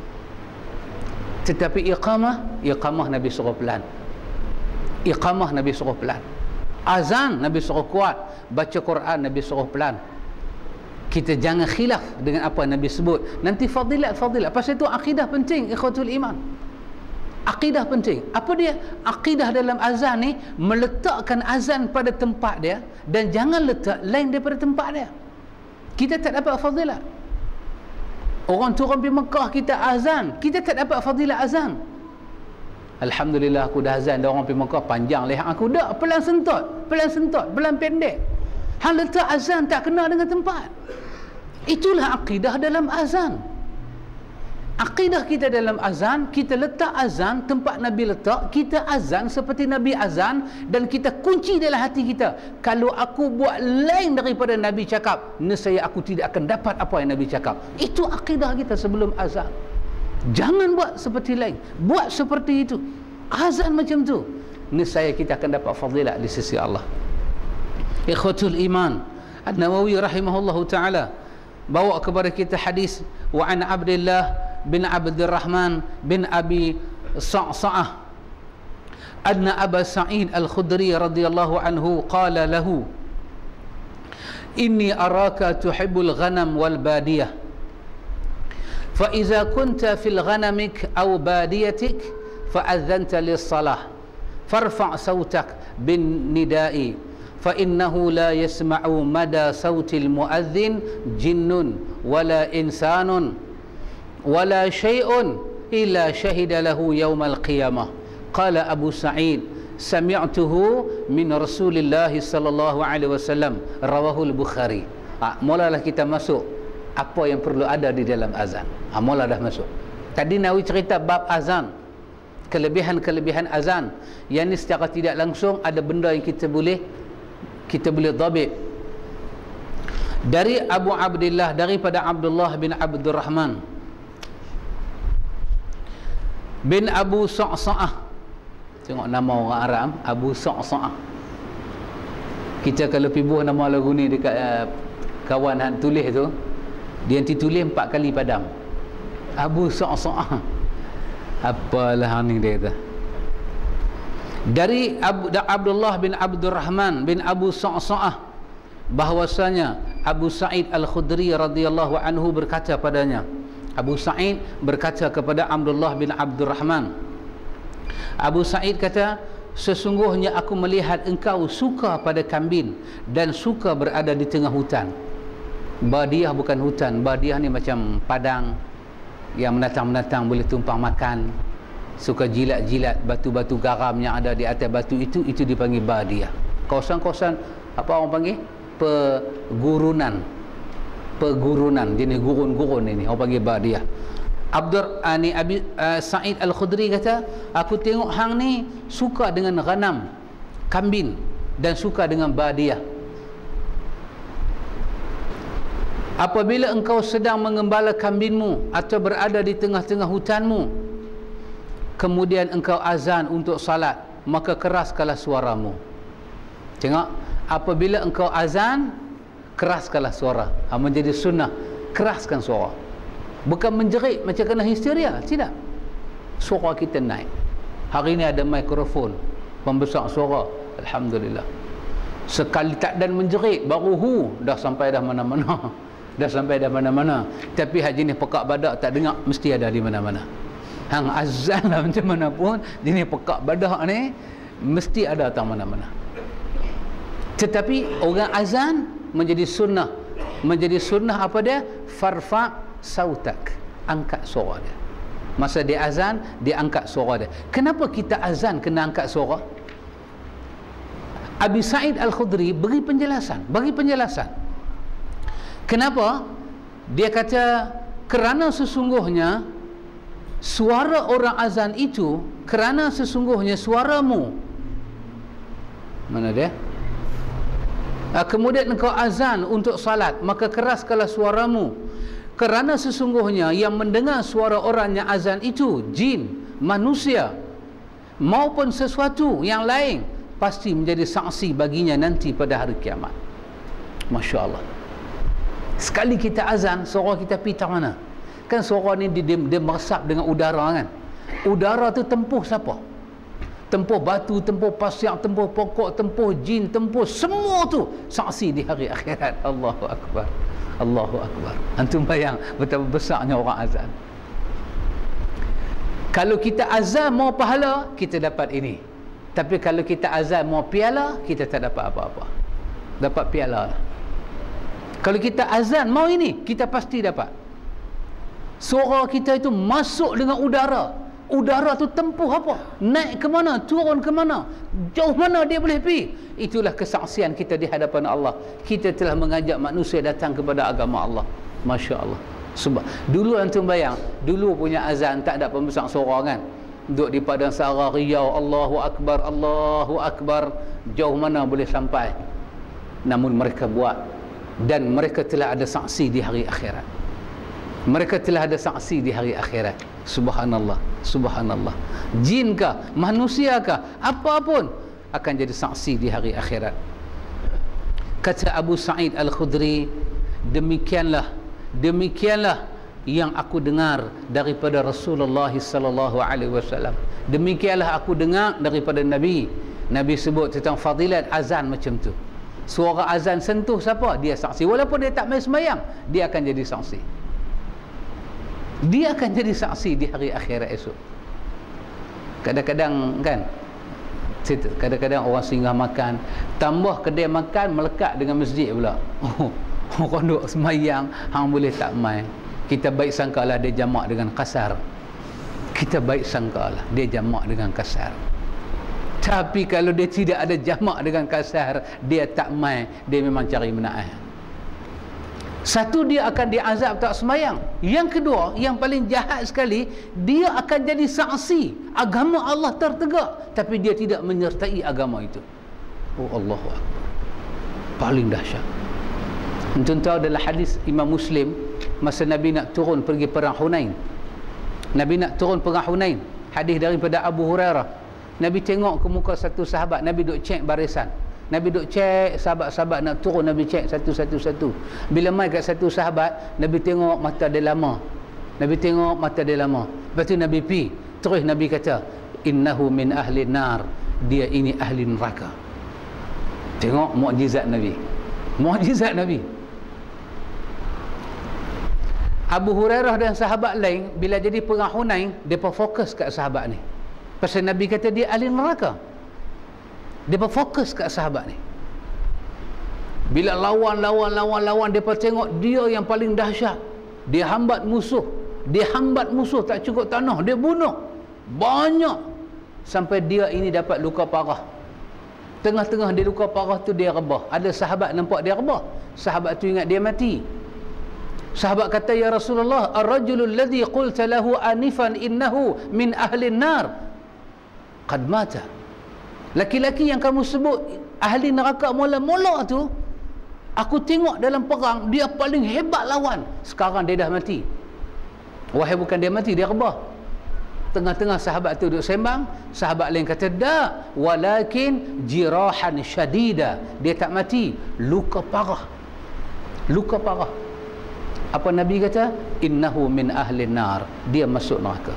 Tetapi iqamah Nabi suruh pelan. Iqamah Nabi suruh pelan. Azan Nabi suruh kuat. Baca Quran Nabi suruh pelan. Kita jangan khilaf dengan apa Nabi sebut. Nanti fadilat. Pasal itu akidah penting, ikhwatul iman. Akidah penting. Apa dia? Akidah dalam azan ni, meletakkan azan pada tempat dia dan jangan letak lain daripada tempat dia. Kita tak dapat fadilat. Orang turun pergi Mekah, kita azan, kita tak dapat fadilat azan. Alhamdulillah aku dah azan, dah orang pergi Mekah panjang leher aku dah, pelan sentot, pelan pendek. Hang letak azan tak kena dengan tempat. Itulah akidah dalam azan. Akidah kita dalam azan, kita letak azan tempat Nabi letak, kita azan seperti Nabi azan, dan kita kunci dalam hati kita, kalau aku buat lain daripada Nabi cakap, nescaya aku tidak akan dapat apa yang Nabi cakap. Itu akidah kita sebelum azan. Jangan buat seperti lain, buat seperti itu. Azan macam tu, nescaya kita akan dapat fadilat di sisi Allah. Ikhwatul iman, An-Nawawi rahimahullahu ta'ala bawa kepada kita hadis wa an Abdullah bin Abdurrahman bin Abi Sa'sa'ah anna Aba Sa'id Al-Khudri radhiyallahu anhu qala lahu inni araka tuhibbul ghanam wal badiyah fa idza kunta fil ghanamik aw badiyatik fa adzanta lis-salah farfa' sawtak bin nida'i fa innahu la yasma'u mada sawtil muadzin jinnun wala insanun wala syai'un illa syahida lahu yaumal qiyamah. Qala Abu Sa'id sami'tuhu min Rasulillah sallallahu alaihi wasallam, rawahul Bukhari. Mulalah kita masuk apa yang perlu ada di dalam azan. Mula dah masuk. Tadi Nawawi cerita bab azan, kelebihan-kelebihan azan. Yang ni secara tidak langsung ada benda yang kita boleh dhabit. Dari Abu Abdullah, daripada Abdullah bin Abdurrahman bin Abu Sa'sa'ah. Tengok nama orang Arab, Abu Sa'sa'ah. Kita kalau pergi buah nama lagu ni dekat kawan hang tulis tu, dia nanti tulis 4 kali padam. Abu Sa'sa'ah. Apalah hang ni dia kata. Dari Abdullah bin Abdurrahman bin Abu Sa'sa'ah bahwasanya Abu Sa'id Al-Khudri radhiyallahu anhu berkata padanya, Abu Sa'id berkata kepada Abdullah bin Abdurrahman, Abu Sa'id kata, sesungguhnya aku melihat engkau suka pada kambing dan suka berada di tengah hutan. Badiah bukan hutan, badiah ni macam padang yang menatang-menatang boleh tumpang makan, suka jilat-jilat batu-batu garam yang ada di atas batu itu dipanggil badiah. Kawasan-kawasan apa orang panggil? Pegurunan, jenis gurun-gurun ini orang panggil badiah. Abi Sa'id Al-Khudri kata, aku tengok hang ni suka dengan ghanam, kambing, dan suka dengan badiah. Apabila engkau sedang mengembala kambingmu atau berada di tengah-tengah hutanmu, kemudian engkau azan untuk salat, maka keraskanlah suaramu. Tengok, apabila engkau azan, keraskanlah suara. Menjadi sunnah, keraskan suara. Bukan menjerit macam kena histeria, tidak. Suara kita naik. Hari ini ada mikrofon pembesar suara, alhamdulillah. Sekali tak dan menjerit, baru dah sampai dah mana-mana. Dah sampai dah mana-mana. Tapi hak jenis pekak badak tak dengar, mesti ada di mana-mana. Hang azan lah macam mana pun, jenis pekak badak ni mesti ada tak mana-mana. Tetapi orang azan menjadi sunnah. Menjadi sunnah apa dia? Farfa' sautak, angkat suara dia. Masa dia azan, dia angkat suara dia. Kenapa kita azan kena angkat suara? Abi Sa'id Al-Khudri bagi penjelasan. Kenapa? Dia kata, kerana sesungguhnya suara orang azan itu, kerana sesungguhnya suaramu, mana dia? Kemudian engkau azan untuk salat, maka keraskanlah suaramu, kerana sesungguhnya yang mendengar suara orang yang azan itu jin, manusia maupun sesuatu yang lain, pasti menjadi saksi baginya nanti pada hari kiamat. Masya Allah. Sekali kita azan, suara kita pergi tak mana? Kan suara ni dia meresap dengan udara kan. Udara tu tempuh siapa? Tempuh batu, tempuh pasir, tempuh pokok, tempuh jin, tempuh semua tu saksi di hari akhirat. Allahu Akbar. Allahu Akbar. Antum bayang betapa besarnya orang azan. Kalau kita azan mau pahala, kita dapat ini. Tapi kalau kita azan mau piala, kita tak dapat apa-apa. Dapat piala lah. Kalau kita azan mau ini, kita pasti dapat. Suara kita itu masuk dengan udara. Udara tu tempuh apa? Naik ke mana? Turun ke mana? Jauh mana dia boleh pergi? Itulah kesaksian kita di hadapan Allah. Kita telah mengajak manusia datang kepada agama Allah. Masya Allah. Sebab dulu antum bayang, dulu punya azan tak ada pembesar suara kan? Duduk di padang sahara Riau, Allahu Akbar, Allahu Akbar, jauh mana boleh sampai. Namun mereka buat, dan mereka telah ada saksi di hari akhirat. Mereka telah ada saksi di hari akhirat. Subhanallah, subhanallah. Jin kah, manusia kah, apapun akan jadi saksi di hari akhirat. Kata Abu Sa'id Al-Khudri, demikianlah yang aku dengar daripada Rasulullah sallallahu alaihi wasallam. Demikianlah aku dengar daripada Nabi. Nabi sebut tentang fadilat azan macam tu. Suara azan sentuh siapa? Dia saksi. Walaupun dia tak main sembahyang, dia akan jadi saksi. Dia akan jadi saksi di hari akhirat esok. Kadang-kadang kan, kadang-kadang orang singgah makan, tambah kedai makan melekat dengan masjid pula. Orang duk sembahyang, hang boleh tak main. Kita baik sangkalah dia jamak dengan kasar. Kita baik sangkalah dia jamak dengan kasar. Tapi kalau dia tidak ada jamak dengan kasar, dia tak main, dia memang cari menaik. Satu, dia akan diazab tak sembahyang. Yang kedua, yang paling jahat sekali, dia akan jadi saksi agama Allah tertegak, tapi dia tidak menyertai agama itu. Oh Allahu Akbar. Paling dahsyat. Antum tahu adalah hadis Imam Muslim, masa Nabi nak turun pergi perang Hunain. Nabi nak turun perang Hunain. Hadis daripada Abu Hurairah. Nabi tengok ke muka satu sahabat, Nabi duk cek barisan. Nabi duk cek sahabat-sahabat nak turun, Nabi cek satu-satu. Bila mai kat satu sahabat, Nabi tengok mata dia lama. Lepas tu Nabi pi. Terus Nabi kata, innahu min ahli nar. Dia ini ahli neraka. Tengok mukjizat Nabi. Abu Hurairah dan sahabat lain bila jadi perang Hunain, depa fokus kat sahabat ni. Pasal Nabi kata dia ahli neraka. Depa fokus kat sahabat ni. Bila lawan depa tengok dia yang paling dahsyat. Dia hambat musuh tak cukup tanah, dia bunuh banyak sampai dia ini dapat luka parah. Tengah-tengah dia luka parah tu dia rebah. Ada sahabat nampak dia rebah. Sahabat tu ingat dia mati. Sahabat kata, ya Rasulullah, ar-rajulul ladzi qulta lahu anifan innahu min ahli nar qad mata. Laki-laki yang kamu sebut ahli neraka mula-mula tu, aku tengok dalam perang dia paling hebat lawan, sekarang dia dah mati. Wahai, bukan dia mati, dia rebah. Tengah-tengah sahabat tu duduk sembang, sahabat lain kata, dak, walakin jirahan syadida. Dia tak mati, luka parah. Apa Nabi kata? Innahu min ahli nar. Dia masuk neraka.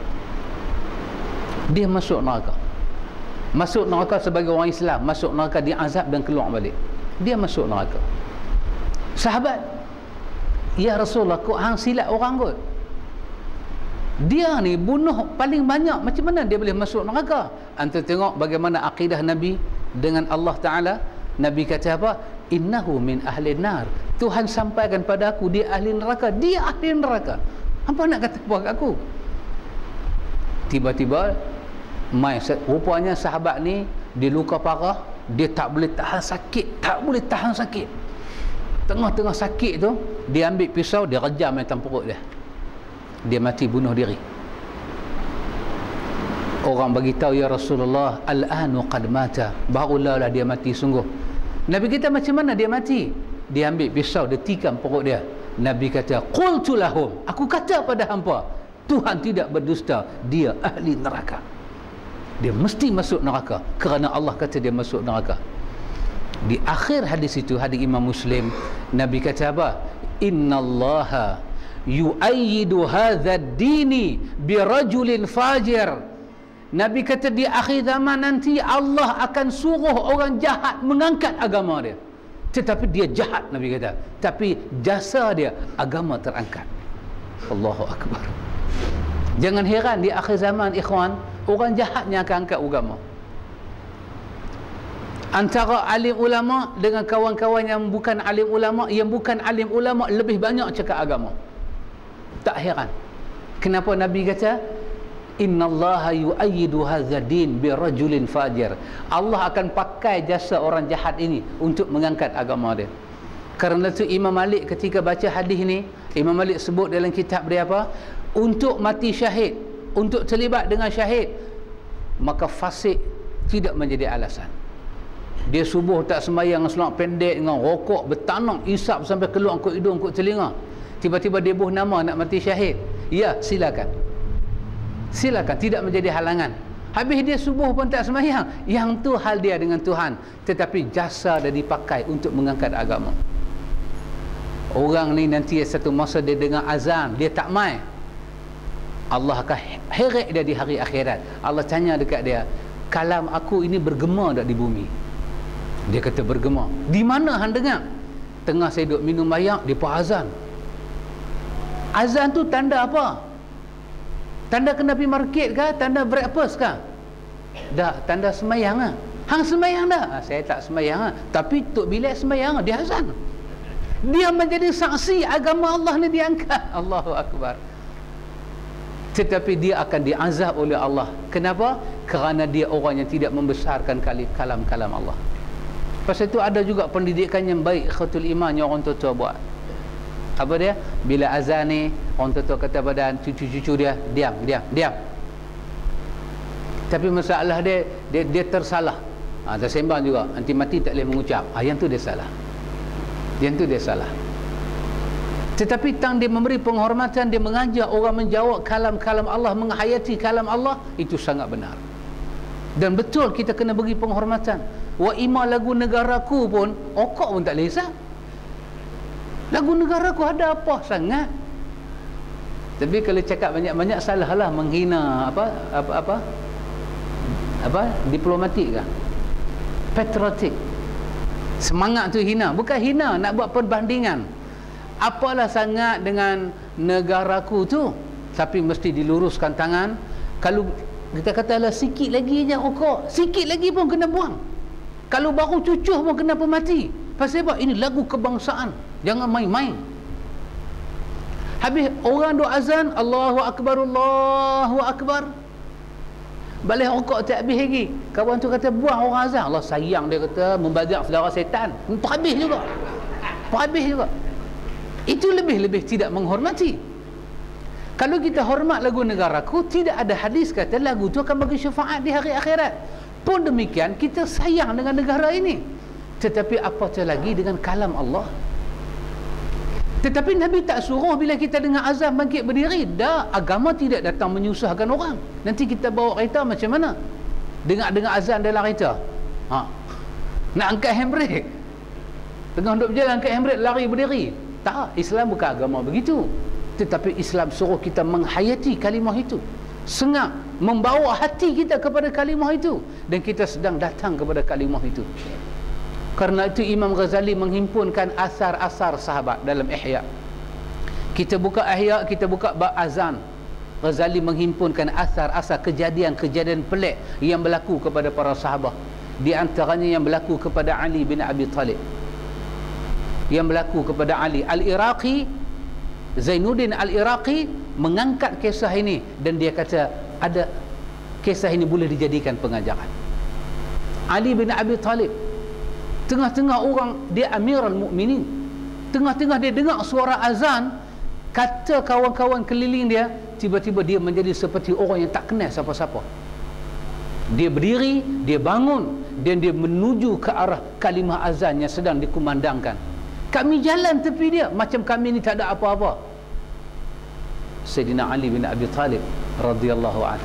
Masuk neraka sebagai orang Islam, masuk neraka diazab dan keluar balik. Dia masuk neraka. Sahabat, ya Rasulullah, kau hang silap orang kot. Dia ni bunuh paling banyak, macam mana dia boleh masuk neraka? Anda tengok bagaimana akidah Nabi dengan Allah Ta'ala. Nabi kata apa? Innahu min ahli nar. Tuhan sampaikan pada aku dia ahli neraka. Dia ahli neraka. Apa nak kata buat aku? Tiba-tiba rupanya sahabat ni dia luka parah, dia tak boleh tahan sakit. Tengah-tengah sakit tu, dia ambil pisau, dia rejam atas perut dia. Dia mati bunuh diri. Orang bagi tahu, ya Rasulullah, al-anu qad mata. Barulah dia mati sungguh. Nabi kata, macam mana dia mati? Dia ambil pisau, dia tikam perut dia. Nabi kata, qultu lahum, aku kata pada hampa, Tuhan tidak berdusta, dia ahli neraka. Dia mesti masuk neraka kerana Allah kata dia masuk neraka. Di akhir hadis itu, hadis Imam Muslim, Nabi kata apa? Innallaha yu'ayyidu hadha ad-dini birajulin fajir. Nabi kata di akhir zaman nanti Allah akan suruh orang jahat mengangkat agama dia. Tetapi dia jahat, Nabi kata, tapi jasa dia agama terangkat. Allahu Akbar. Jangan heran di akhir zaman, ikhwan, orang jahatnya akan angkat agama. Antara alim ulama dengan kawan-kawan yang bukan alim ulama, yang bukan alim ulama lebih banyak cakap agama. Tak heran. Kenapa Nabi kata innallaha yu'ayyidu hadzal din bi rajulin fajir. Allah akan pakai jasa orang jahat ini untuk mengangkat agama dia. Kerana itu Imam Malik ketika baca hadis ni, Imam Malik sebut dalam kitab dia apa? Untuk mati syahid, untuk terlibat dengan syahid, maka fasik tidak menjadi alasan. Dia subuh tak sembahyang, selang pendek dengan rokok, bertanam, isap sampai keluar kot hidung, kot telinga. Tiba-tiba dia buh nama nak mati syahid. Ya, silakan. Silakan, tidak menjadi halangan. Habis dia subuh pun tak sembahyang. Yang tu hal dia dengan Tuhan. Tetapi jasa dia dipakai untuk mengangkat agama. Orang ni nanti satu masa dia dengar azan, dia tak mai. Allah akan heret dia di hari akhirat. Allah tanya dekat dia, kalam aku ini bergema tak di bumi? Dia kata bergema. Di mana hang dengar? Tengah saya duduk minum air, dia pun azan. Azan tu tanda apa? Tanda kena pergi market ke? Tanda breakfast ke? Dah, tanda semayang lah. Hang semayang dah? Saya tak semayang lah. Tapi Tok Bilal semayang lah. Dia azan. Dia menjadi saksi agama Allah ni diangkat. Allahu Akbar. Tetapi dia akan diazab oleh Allah. Kenapa? Kerana dia orang yang tidak membesarkan kalam-kalam Allah. Pasal itu ada juga pendidikan yang baik, ikhwatul iman, yang orang tua-tua buat. Apa dia? Bila azan ni, orang tua-tua kata pada cucu-cucu dia, diam. Tapi masalah dia tersalah. Tersembang juga, nanti mati tak boleh mengucap. Yang tu dia salah. Tetapi tang dia memberi penghormatan, dia mengajak orang menjawab kalam-kalam Allah, menghayati kalam Allah, itu sangat benar. Dan betul kita kena bagi penghormatan. Wa ima lagu negaraku pun okok pun tak boleh hisap. Lagu negaraku ada apa sangat? Tapi kalau cakap banyak-banyak salahlah menghina apa diplomatik kah? Patriotik. Semangat tu hina, bukan hina, nak buat perbandingan. Apalah sangat dengan negaraku tu, tapi mesti diluruskan tangan. Kalau kita katalah sikit lagi je okok, sikit lagi pun kena buang. Kalau baru cucuh pun kena mati. Pasal apa? Ini lagu kebangsaan, jangan main-main. Habis orang duk azan, Allahu Akbar, Allahu Akbar, balik okok tak habis lagi. Kawan tu kata buang orang azan. Allah sayang, dia kata membazir saudara setan. Habis juga. Habis juga. Itu lebih-lebih tidak menghormati. Kalau kita hormat lagu negaraku, tidak ada hadis kata lagu tu akan bagi syafaat di hari akhirat. Pun demikian, kita sayang dengan negara ini. Tetapi apatah lagi dengan kalam Allah. Tetapi Nabi tak suruh bila kita dengar azan bangkit berdiri. Dah, agama tidak datang menyusahkan orang. Nanti kita bawa kereta macam mana? Dengar-dengar azan dalam kereta. Nak angkat handbrake. Tengah duduk berjalan angkat handbrake, lari berdiri. Tak, Islam bukan agama begitu. Tetapi Islam suruh kita menghayati kalimah itu. Sengat membawa hati kita kepada kalimah itu. Dan kita sedang datang kepada kalimah itu. Karena itu Imam Ghazali menghimpunkan asar-asar sahabat dalam Ihya. Kita buka Ihya, kita buka bab azan. Ghazali menghimpunkan asar-asar kejadian-kejadian pelik yang berlaku kepada para sahabat. Di antaranya yang berlaku kepada Ali bin Abi Talib. Yang berlaku kepada Ali. Al-Iraqi, Zainuddin Al-Iraqi mengangkat kisah ini dan dia kata ada kisah ini boleh dijadikan pengajaran. Ali bin Abi Talib, tengah-tengah orang, dia Amirul Mukminin, tengah-tengah dia dengar suara azan, kata kawan-kawan keliling dia, tiba-tiba dia menjadi seperti orang yang tak kenal siapa-siapa. Dia berdiri, dia bangun dan dia menuju ke arah kalimah azan yang sedang dikumandangkan. Kami jalan tepi dia macam kami ni tak ada apa-apa. Sayyidina Ali bin Abi Talib radhiyallahu anhu,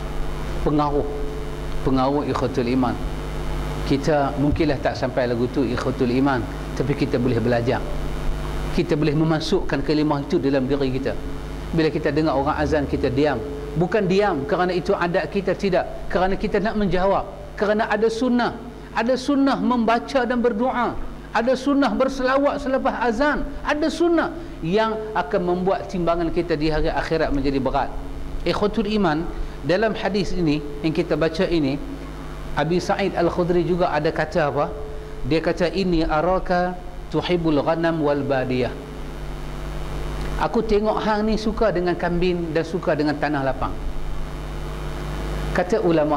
pengaruh ikhwatul iman. Kita mungkinlah tak sampai lagu tu ikhwatul iman, tapi kita boleh belajar. Kita boleh memasukkan kalimah itu dalam diri kita. Bila kita dengar orang azan, kita diam. Bukan diam kerana itu adat kita, tidak. Kerana kita nak menjawab. Kerana ada sunnah. Ada sunnah membaca dan berdoa. Ada sunnah berselawat selepas azan. Ada sunnah yang akan membuat timbangan kita di hari akhirat menjadi berat. Ikhwatul iman, dalam hadis ini yang kita baca ini, Abi Sa'id Al-Khudri juga ada kata apa? Dia kata, inni araka tuhibbul ghanam wal badiyah. Aku tengok hang ni suka dengan kambing dan suka dengan tanah lapang. Kata ulama,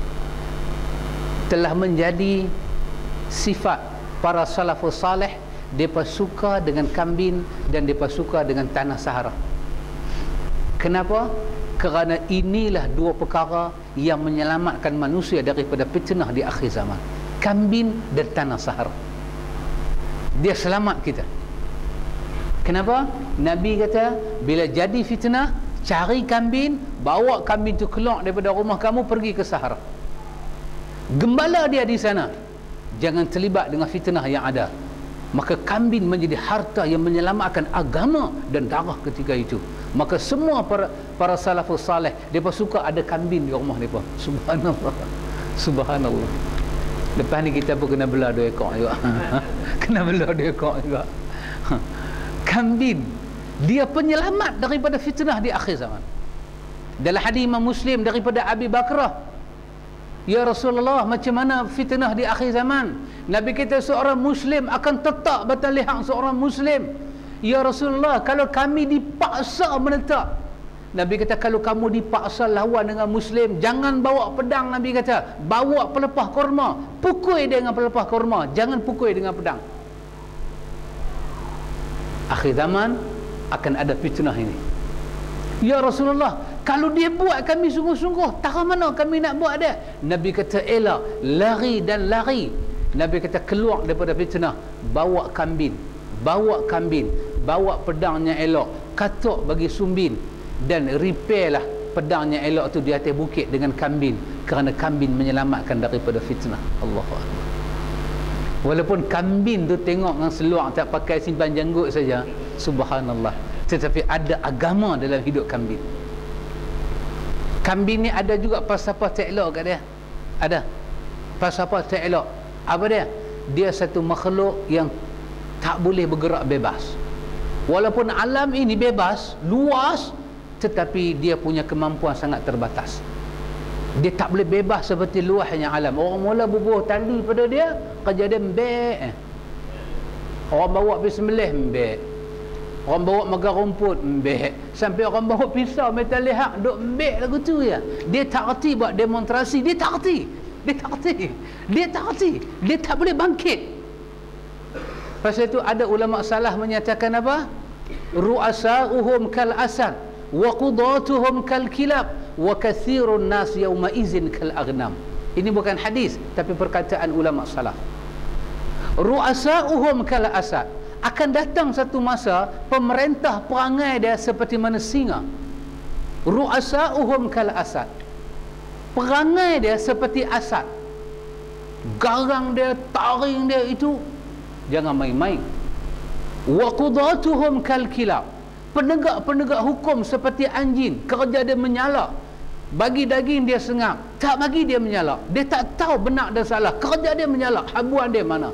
telah menjadi sifat para salafus salih, mereka suka dengan kambing dan mereka suka dengan tanah sahara. Kenapa? Kerana inilah dua perkara yang menyelamatkan manusia daripada fitnah di akhir zaman. Kambing dan tanah sahara. Dia selamat kita. Kenapa? Nabi kata, bila jadi fitnah, cari kambing, bawa kambing tu keluar daripada rumah kamu, pergi ke sahara. Gembala dia di sana. Jangan terlibat dengan fitnah yang ada. Maka kambing menjadi harta yang menyelamatkan agama dan darah ketika itu. Maka semua para salafus salih, mereka suka ada kambing di rumah mereka. Subhanallah. Subhanallah. Lepas ni kita pun kena belah 2 ekor juga. Kena belah 2 ekor juga. Kambing, dia penyelamat daripada fitnah di akhir zaman. Dalam hadis Imam Muslim daripada Abi Bakrah, ya Rasulullah, macam mana fitnah di akhir zaman? Nabi kita seorang Muslim akan tetap batal lihat seorang Muslim. Ya Rasulullah, kalau kami dipaksa menetap. Nabi kata, kalau kamu dipaksa lawan dengan Muslim, jangan bawa pedang. Nabi kata, bawa pelepah korma, pukul dia dengan pelepah korma, jangan pukul dengan pedang. Akhir zaman akan ada fitnah ini. Ya Rasulullah, kalau dia buat kami sungguh-sungguh, tak mana kami nak buat dia? Nabi kata, elak, lari dan lari. Nabi kata, keluar daripada fitnah, bawa kambing, bawa pedangnya elok, katuk bagi sumbin, dan repairlah pedangnya elok tu di atas bukit dengan kambing, kerana kambing menyelamatkan daripada fitnah. Allahu Akbar. Walaupun kambing tu tengok dengan seluar, tak pakai simpan janggut saja, subhanallah, tetapi ada agama dalam hidup kambing. Kambing ni ada juga falsafah tak elok kat dia. Ada falsafah tak elok. Apa dia? Dia satu makhluk yang tak boleh bergerak bebas. Walaupun alam ini bebas, luas, tetapi dia punya kemampuan sangat terbatas. Dia tak boleh bebas seperti luasnya alam. Orang mula bubuh tali pada dia, kerja dia mbek. Orang bawa pergi sembelih, mbek. Orang bawa makan rumput, mbek. Sampai orang bawa pisau metal lehak, duk mbek lagu tu ya. Dia tak reti buat demonstrasi, dia tak reti. Dia tak reti. Dia tak reti. Dia tak boleh bangkit. Pasal itu ada ulama salah menyatakan apa? Ru'asa'uhum kal asad wa qudatuhum kal kilab wa kathirun nas yawma izin kal aghnam. Ini bukan hadis, tapi perkataan ulama salaf. Ru'asa'uhum kal asad. Akan datang satu masa pemerintah perangai dia seperti mana singa. Ru'asa'uhum kal asad. Perangai dia seperti asad. Garang dia, taring dia itu jangan main-main. Wa qudatuhum kal kilab. Penegak-penegak hukum seperti anjing, kerja dia menyalak. Bagi daging dia sengap, tak bagi dia menyalak. Dia tak tahu benar dan salah, kerja dia menyalak, habuan dia mana.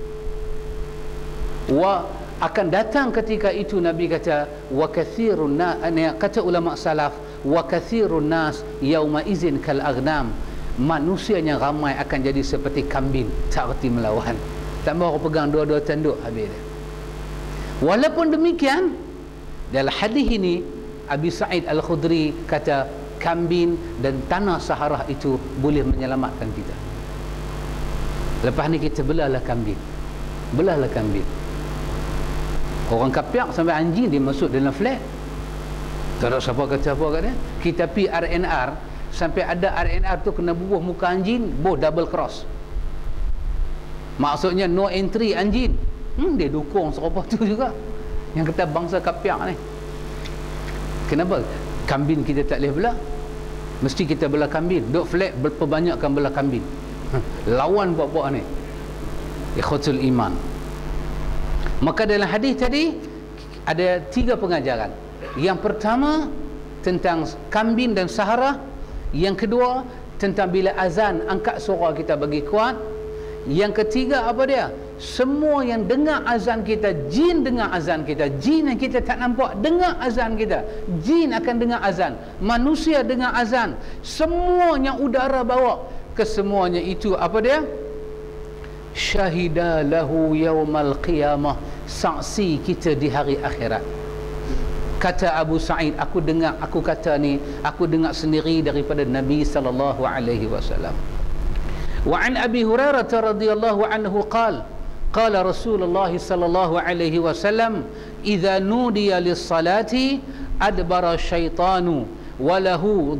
Wa akan datang ketika itu, Nabi kata, wa kathirun nas, kata ulama salaf, wa kathirun nas yauma izin kal aghnam. Manusianya ramai akan jadi seperti kambing, tak reti melawan. Tak mahu pegang dua-dua tanduk, habis dia. Walaupun demikian, dalam hadis ini Abi Sa'id Al-Khudri kata kambing dan tanah Saharah itu boleh menyelamatkan kita. Lepas ni kita belahlah kambing. Belahlah kambing. Orang kapiak sampai anjing dia masuk dalam flat. Tak ada siapa kata apa kat dia. Kita pi RNR, sampai ada RNR tu kena bubuh muka anjing, double cross. Maksudnya no entry anjing. Dia dukung serupa tu juga. Yang kata bangsa kapiak ni. Kenapa? Kambing kita tak boleh belah. Mesti kita belah kambing. Duk flat berperbanyakkan belah kambing. Lawan buat-buat ni. Ikhwatul iman. Maka dalam hadis tadi ada 3 pengajaran. Yang pertama tentang kambing dan Saharah. Yang kedua tentang bila azan angkat suara kita bagi kuat. Yang ketiga apa dia? Semua yang dengar azan kita, jin dengar azan kita, jin yang kita tak nampak dengar azan kita, jin akan dengar azan, manusia dengar azan, semuanya udara bawa, kesemuanya itu apa dia? Syahida lahu yaumal qiyamah, saksi kita di hari akhirat. Kata Abu Sa'id, aku dengar sendiri daripada Nabi sallallahu alaihi wasallam. Wa an Abi Hurairah radhiyallahu anhu qala Rasulullah sallallahu alaihi wasallam idza nudiya lis-salati adbara syaitanu wa lahu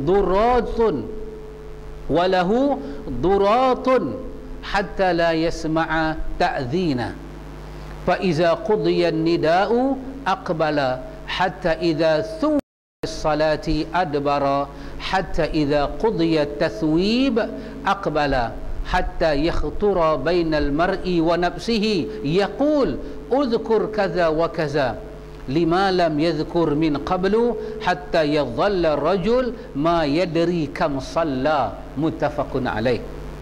duratun hatta la yasma'a ta'dhina fa iza qudiya an-nida'u aqbala hatta idza thuwa lis-salati adbara hatta idza qudiya at-tathwib aqbala حتى يخطر بين المرء ونفسه يقول اذكر كذا وكذا لما لم يذكر من قبل حتى يظل الرجل ما يدري كم صلى متفق عليه.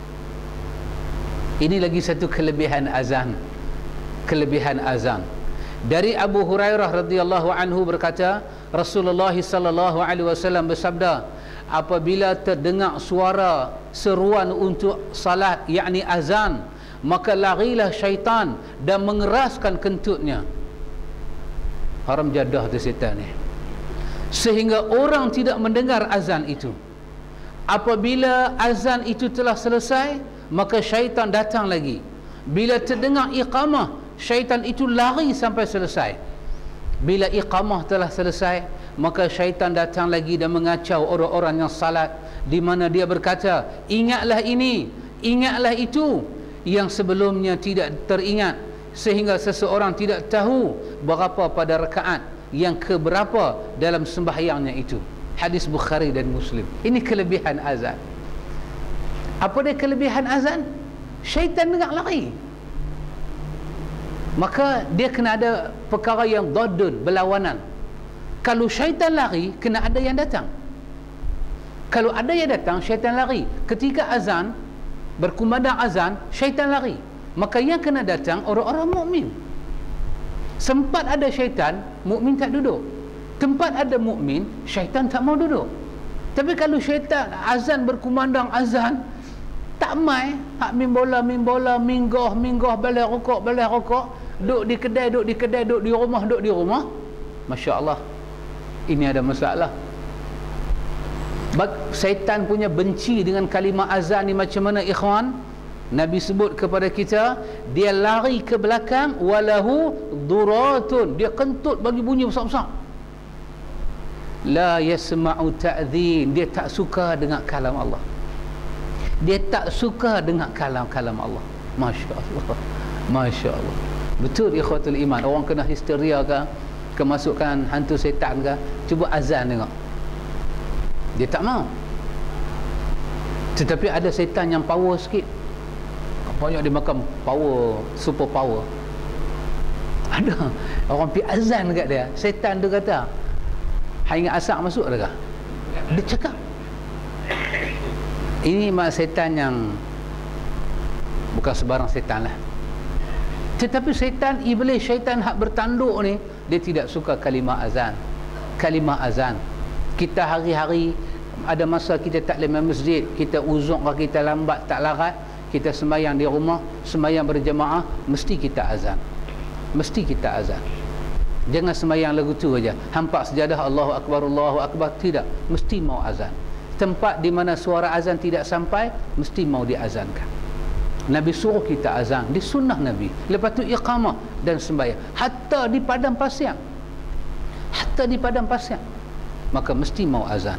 Ini lagi satu kelebihan azan. Kelebihan azan. Dari Abu Hurairah radhiyallahu anhu berkata, Rasulullah sallallahu alaihi wasallam bersabda, apabila terdengar suara seruan untuk salat, yakni azan, maka larilah syaitan dan mengeraskan kentutnya. Haram jadah tu setan ni, sehingga orang tidak mendengar azan itu. Apabila azan itu telah selesai, maka syaitan datang lagi. Bila terdengar iqamah, syaitan itu lari sampai selesai. Bila iqamah telah selesai, maka syaitan datang lagi dan mengacau orang-orang yang salat, di mana dia berkata, ingatlah ini, ingatlah itu yang sebelumnya tidak teringat, sehingga seseorang tidak tahu berapa pada rakaat yang keberapa dalam sembahyangnya itu. Hadis Bukhari dan Muslim. Ini kelebihan azan. Apa dia kelebihan azan? Syaitan dengar lari. Maka dia kena ada perkara yang dodun, berlawanan. Kalau syaitan lari, kena ada yang datang. Kalau ada yang datang, syaitan lari. Ketika azan, berkumandang azan, syaitan lari. Maka yang kena datang orang-orang mukmin. Sempat ada syaitan, mukmin tak duduk. Tempat ada mukmin, syaitan tak mau duduk. Tapi kalau syaitan azan berkumandang azan, tak mai, hak min bola, minggah, balai rokok, duduk di kedai, duduk di rumah. Masya-Allah. Ini ada masalah. Syaitan punya benci dengan kalimah azan ni macam mana, ikhwan? Nabi sebut kepada kita, dia lari ke belakang, walahu duratun, dia kentut bagi bunyi besar-besar. La yasma'u ta'dhin, dia tak suka dengar kalam Allah. Dia tak suka dengar kalam Allah. Masya-Allah. Masya-Allah. Betul ikhwatul iman. Orang kena histeria ke, kemasukan hantu setan ke, cuba azan tengok. Dia tak mau. Tetapi ada setan yang power sikit. Banyak dia makan power, super power. Ada orang pergi azan dekat dia, setan tu kata, "Hai ingat asar masuk dah ke?" Dia cakap. Ini mak setan yang bukan sebarang setan lah. Tetapi setan, iblis, syaitan hak bertanduk ni, dia tidak suka kalimah azan. Kalimah azan. Kita hari-hari ada masa kita tak boleh masjid, kita uzuk, kita lambat, tak larat, kita sembahyang di rumah, sembahyang berjemaah, mesti kita azan. Mesti kita azan. Jangan sembahyang lagu tu aja. Hampak sejadah Allahu Akbar, tidak, mesti mau azan. Tempat di mana suara azan tidak sampai, mesti mau diazankan. Nabi suruh kita azan, di sunnah Nabi. Lepas tu iqamah dan sembahyang. Hatta di padang pasir. Maka mesti mau azan.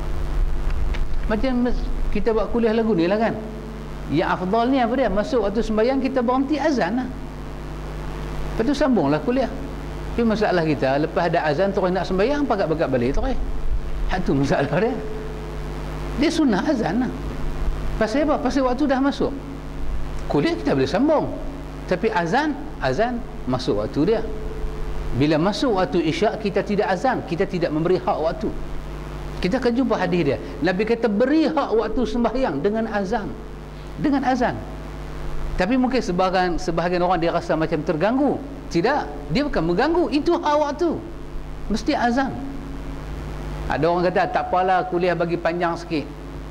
Macam kita buat kuliah lagu ni lah kan. Yang afdal ni apa dia? Masuk waktu sembahyang kita berhenti azan lah. Lepas tu sambunglah kuliah. Tapi masalah kita, lepas ada azan terus nak sembahyang, pakat-pakat balik terus. Itu masalah dia. Dia sunnah azan lah. Pasal apa? Pasal waktu dah masuk. Kuliah kita boleh sambung. Tapi azan masuk waktu dia. Bila masuk waktu isyak, kita tidak azan, kita tidak memberi hak waktu. Kita akan jumpa hadis dia. Nabi kata beri hak waktu sembahyang dengan azan. Dengan azan. Tapi mungkin sebahagian orang dia rasa macam terganggu. Tidak, dia bukan mengganggu, itu hak waktu. Mesti azan. Ada orang kata tak apalah, kuliah bagi panjang sikit.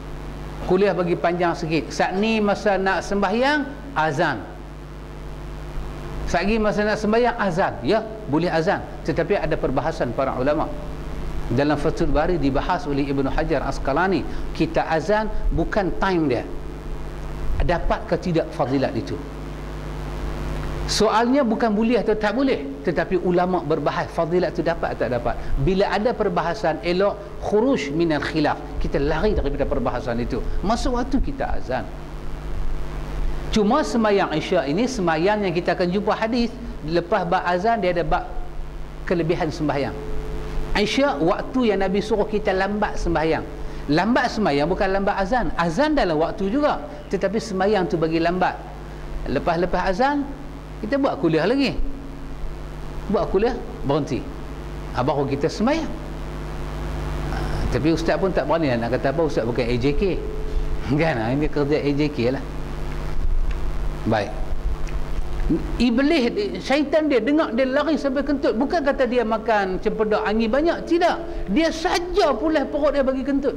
Saat ni masa nak sembahyang, azan. Saat ni masa nak sembahyang, azan. Ya, boleh azan. Tetapi ada perbahasan para ulama. Dalam Fathul Bari dibahas oleh Ibnu Hajar Asqalani, kita azan bukan time dia. Dapat ke tidak fadilat itu? Soalnya bukan boleh atau tak boleh, tetapi ulama berbahas fadilat itu dapat atau tak dapat. Bila ada perbahasan elok khuruj minal khilaf, kita lari daripada perbahasan itu. Masuk waktu kita azan. Cuma sembahyang Isyak ini sembahyang yang kita akan jumpa hadis lepas bab azan, dia ada bab kelebihan sembahyang. Isyak waktu yang Nabi suruh kita lambat sembahyang. Lambat sembahyang bukan lambat azan. Azan dalam waktu juga, tetapi sembahyang tu bagi lambat. Lepas azan kita buat kuliah lagi. Buat kuliah, berhenti. Baru kita sembahyang. Tapi ustaz pun tak berani nak kata apa, ustaz bukan AJK. Kan? Ini kerja AJK lah. Baik. Iblis, syaitan dia dengar, dia lari sampai kentut. Bukan kata dia makan cempedak angin banyak, tidak. Dia saja pula perut dia bagi kentut.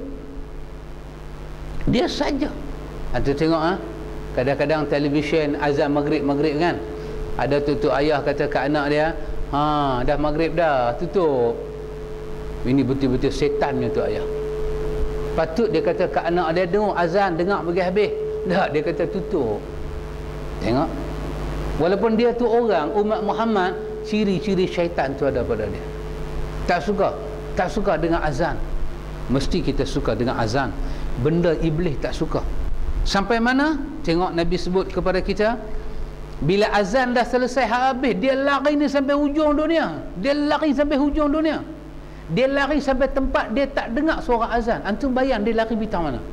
Dia saja. Anda tengok kadang-kadang televisyen azan maghrib kan, ada tutup ayah kata ke anak dia, dah maghrib dah, tutup. Ini betul-betul setannya tu ayah. Patut dia kata ke anak dia, dengar azan, dengar bagi habis. Tak, dia kata tutup. Tengok, walaupun dia tu orang umat Muhammad, ciri-ciri syaitan tu ada pada dia. Tak suka dengan azan. Mesti kita suka dengan azan. Benda iblis tak suka. Sampai mana? Tengok Nabi sebut kepada kita, bila azan dah selesai habis, dia lari ni sampai hujung dunia. Dia lari sampai tempat dia tak dengar suara azan. Antum bayang dia lari bintang mana?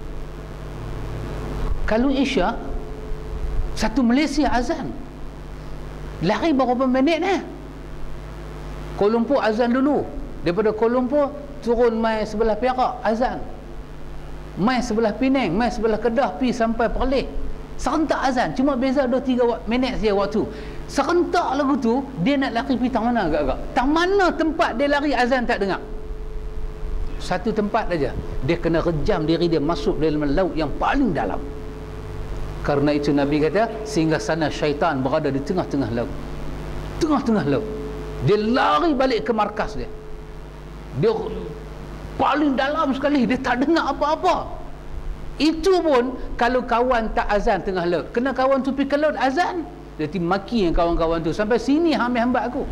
Kalau Isyak, satu Malaysia azan. Lari berapa minit dah? Kuala Lumpur azan dulu. Daripada Kuala Lumpur turun mai sebelah Perak azan. Mai sebelah Penang, mai sebelah Kedah, pi sampai Perlis. Serentak azan, cuma beza 2-3 minit saja waktu. Serentak lagu tu, dia nak lari pergi tang mana agak-agak? Tang mana tempat dia lari azan tak dengar? Satu tempat aja. Dia kena rejam diri dia masuk dalam laut yang paling dalam. Karena itu Nabi kata, sehingga sana syaitan berada di tengah-tengah laut. Tengah-tengah laut. Dia lari balik ke markas dia. Dia paling dalam sekali, dia tak dengar apa-apa. Itu pun kalau kawan tak azan tengah laut, kena kawan tu pergi ke laut azan, dia maki yang kawan-kawan tu, sampai sini ambil hamba aku.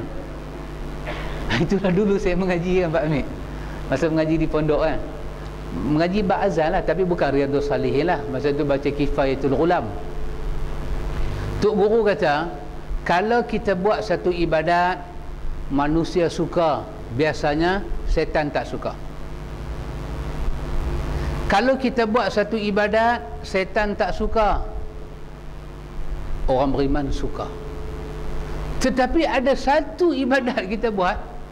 Itulah dulu saya mengaji kan Pak Amir, masa mengaji di pondok kan, mengaji bab azan lah, tapi bukan Riyadhus Salihin lah. Masa tu baca Kifayatul Ghulam. Tok Guru kata, kalau kita buat satu ibadat manusia suka, biasanya setan tak suka. Kalau kita buat satu ibadat setan tak suka, orang beriman suka. Tetapi ada satu ibadat kita buat,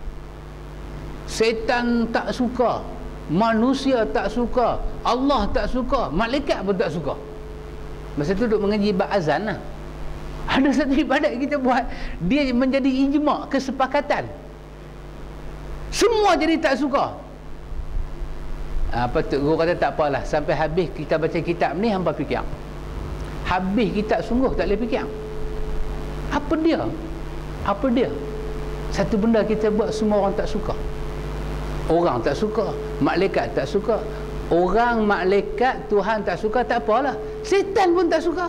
setan tak suka, manusia tak suka, Allah tak suka, malaikat pun tak suka. Masa tu duduk mengaji bab azan lah. Ada satu ibadat kita buat, dia menjadi ijma', kesepakatan. Semua jadi tak suka. Apa Tok Guru kata tak apalah, sampai habis kita baca kitab ni hangpa fikir. Habis kitab sungguh tak boleh fikir. Apa dia? Apa dia? Satu benda kita buat semua orang tak suka. Orang tak suka, malaikat tak suka. Orang, malaikat, Tuhan tak suka, tak apalah. Setan pun tak suka.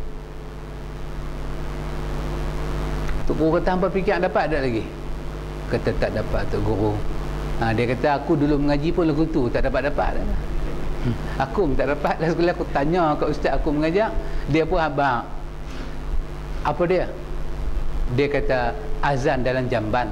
Tok Guru kata hangpa fikir dapat tak lagi? Kata tak dapat Tok Guru. Dia kata aku dulu mengaji pun lagu tu tak dapat-dapat. Aku tak dapat lah sekali. Aku tanya kat ustaz aku mengajar, dia pun abang. Apa dia? Dia kata azan dalam jamban.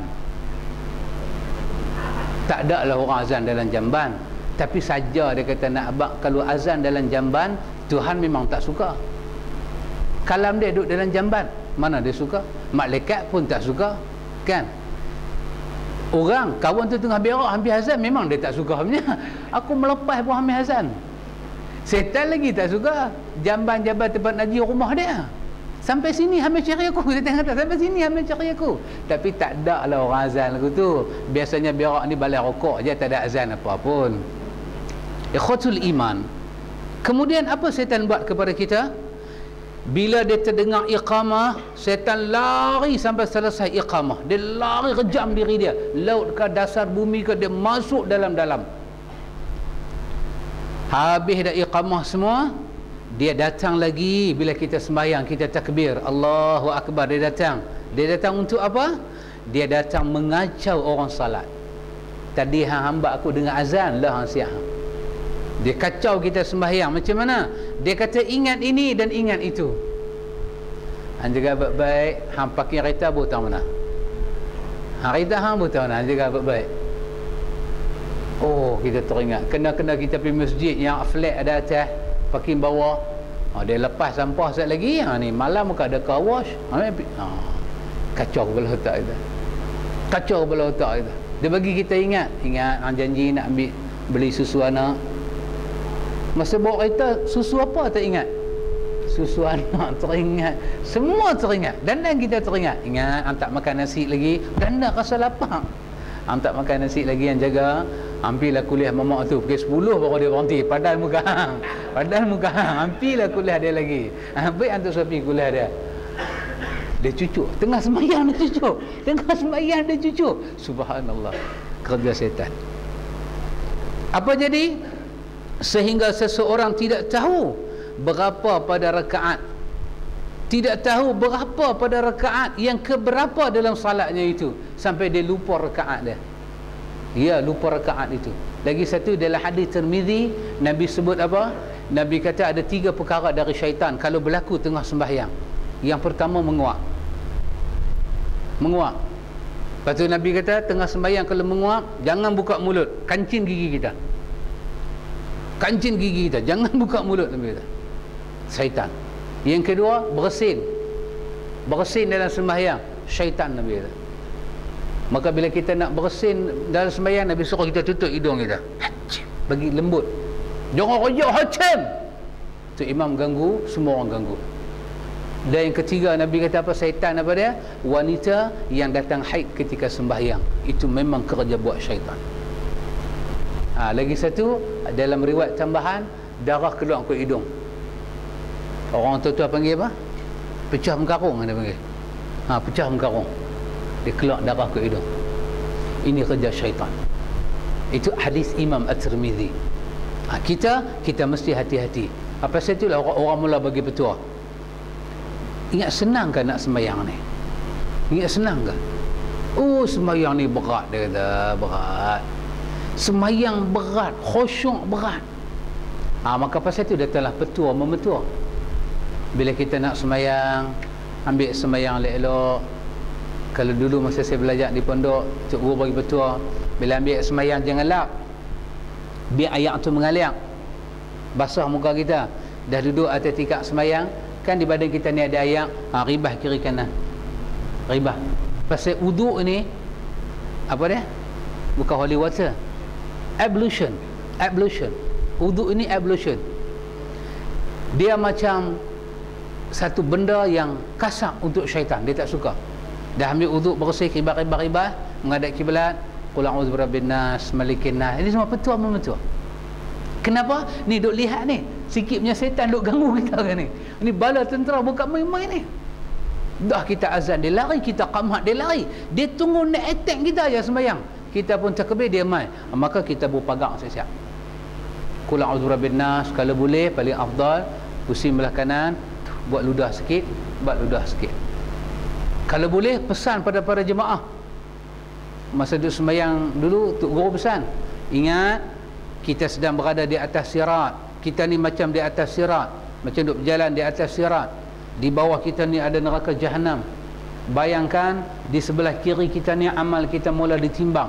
Tak ada lah orang azan dalam jamban, tapi saja dia kata nak abang, kalau azan dalam jamban Tuhan memang tak suka. Kalam dia duduk dalam jamban, mana dia suka? Malaikat pun tak suka, kan? Orang, kawan tu tengah berak hampir azan, memang dia tak suka punya. Aku melepas pun hampir azan. Setan lagi tak suka. Jamban-jamban tempat Naji rumah dia. Sampai sini hampir cari aku. Dia tengah kata, sampai sini hampir cari aku. Tapi tak ada lah orang azan lagu tu. Biasanya berak ni balai rokok je, tak ada azan apa pun. Ikhwatul iman. Kemudian apa setan buat kepada kita? Bila dia terdengar iqamah, setan lari sampai selesai iqamah. Dia lari rejam diri dia. Laut ke dasar bumi ke, dia masuk dalam-dalam. Habis dah iqamah semua, dia datang lagi bila kita sembahyang, kita takbir, Allahu Akbar, dia datang. Dia datang untuk apa? Dia datang mengacau orang salat. Tadi hamba aku dengar azan lah hang siap. Dia kacau kita sembahyang. Macam mana? Dia kata ingat ini dan ingat itu. Hang jaga baik-baik, hang parking kereta butang mana? Hang kereta hang butang mana? Hang jaga baik-baik. Oh, kita teringat. Kena-kena kita pergi masjid yang flat ada atas, parking bawah. Dia lepas sampah sekali lagi. Ni malam muka ada car wash. Kacau kepala otak kita. Kacau kepala otak kita. Dia bagi kita ingat. Ingat, hang janji nak ambil beli susu anak. Masa bawa kereta, susu apa tak ingat? Susu anak teringat. Semua teringat. Dan kita teringat. Ingat, hang tak makan nasi lagi. Dan nak rasa lapar. Hang tak makan nasi lagi, yang jaga. Ambillah kuliah mamak tu. Pukul 10 baru dia berhenti. Padahal muka hang. Padahal muka hang. Ambillah kuliah dia lagi. Baik hantu sapi kuliah dia. Dia cucuk. Tengah sembahyang dia cucuk. Tengah sembahyang dia cucuk. Subhanallah. Kerja setan. Apa jadi? Sehingga seseorang tidak tahu berapa pada rakaat, tidak tahu berapa pada rakaat yang keberapa dalam salatnya itu, sampai dia lupa rakaat dia. Ya, lupa rakaat itu. Lagi satu dalam hadis Tirmizi, Nabi sebut apa? Nabi kata ada 3 perkara dari syaitan kalau berlaku tengah sembahyang. Yang pertama menguak. Menguak. Lepas tu Nabi kata, tengah sembahyang kalau menguap, jangan buka mulut, kancing gigi kita. Kancing gigi kita, jangan buka mulut, Nabi kata. Syaitan. Yang kedua, bersin. Bersin dalam sembahyang, syaitan, Nabi kata. Maka bila kita nak bersin dalam sembahyang, Nabi suruh kita tutup hidung kita. Bagi lembut. Jangan rojak hacam. Tu imam ganggu, semua orang ganggu. Dan yang ketiga, Nabi kata apa? Syaitan apa dia? Wanita yang datang haid ketika sembahyang. Itu memang kerja buat syaitan. Lagi satu, dalam riwayat tambahan, darah keluar ke hidung. Orang tua-tua panggil apa? Pecah mengkarung, dia panggil. Pecah mengkarung. Dia keluar darah ke hidung. Ini kerja syaitan. Itu hadis Imam At-Tirmidzi. Kita mesti hati-hati. Apa itulah orang mula bagi petua. Ingat senang ke nak sembahyang ni? Ingat senang ke? Oh, sembahyang ni berat, dia kata. Berat. Sembahyang berat, khusyuk berat. Maka pasal itu datanglah petua memetua. Bila kita nak sembahyang, ambil sembahyang elok-elok. Kalau dulu masa saya belajar di pondok, Cik Guru bagi petua, bila ambil sembahyang jangan lap. Biar air tu mengalir. Basah muka kita. Dah duduk atas tikar sembahyang, kan di badan kita ni ada air, ribah kiri kanan. Ribah. Pasal wuduk ni, apa dia? Bukan holy water. Ablution. Ablution. Wuduk ini ablution. Dia macam satu benda yang kasar untuk syaitan. Dia tak suka. Dah ambil wuduk bersih, ribah-ribah, menghadap kiblat, qul a'udzu birabbin nas, malikin nas. Ini semua petua memetua. Kenapa? Ni duk lihat ni, sikit punya setan duk ganggu kita kan ni. Ni bala tentera bukan main-main ni. Dah kita azan dia lari, kita qamat dia lari. Dia tunggu nak attack kita aja sembahyang. Kita pun takbir dia mai. Maka kita berpagang siap-siap. Qul a'udzu birabbin nas, kalau boleh paling afdal pusing belah kanan, buat ludah sikit, buat ludah sikit. Kalau boleh pesan pada para jemaah. Masa duduk sembahyang dulu, Tok Guru pesan, ingat kita sedang berada di atas sirat. Kita ni macam di atas sirat, macam duduk berjalan di atas sirat. Di bawah kita ni ada neraka Jahannam. Bayangkan di sebelah kiri kita ni amal kita mula ditimbang.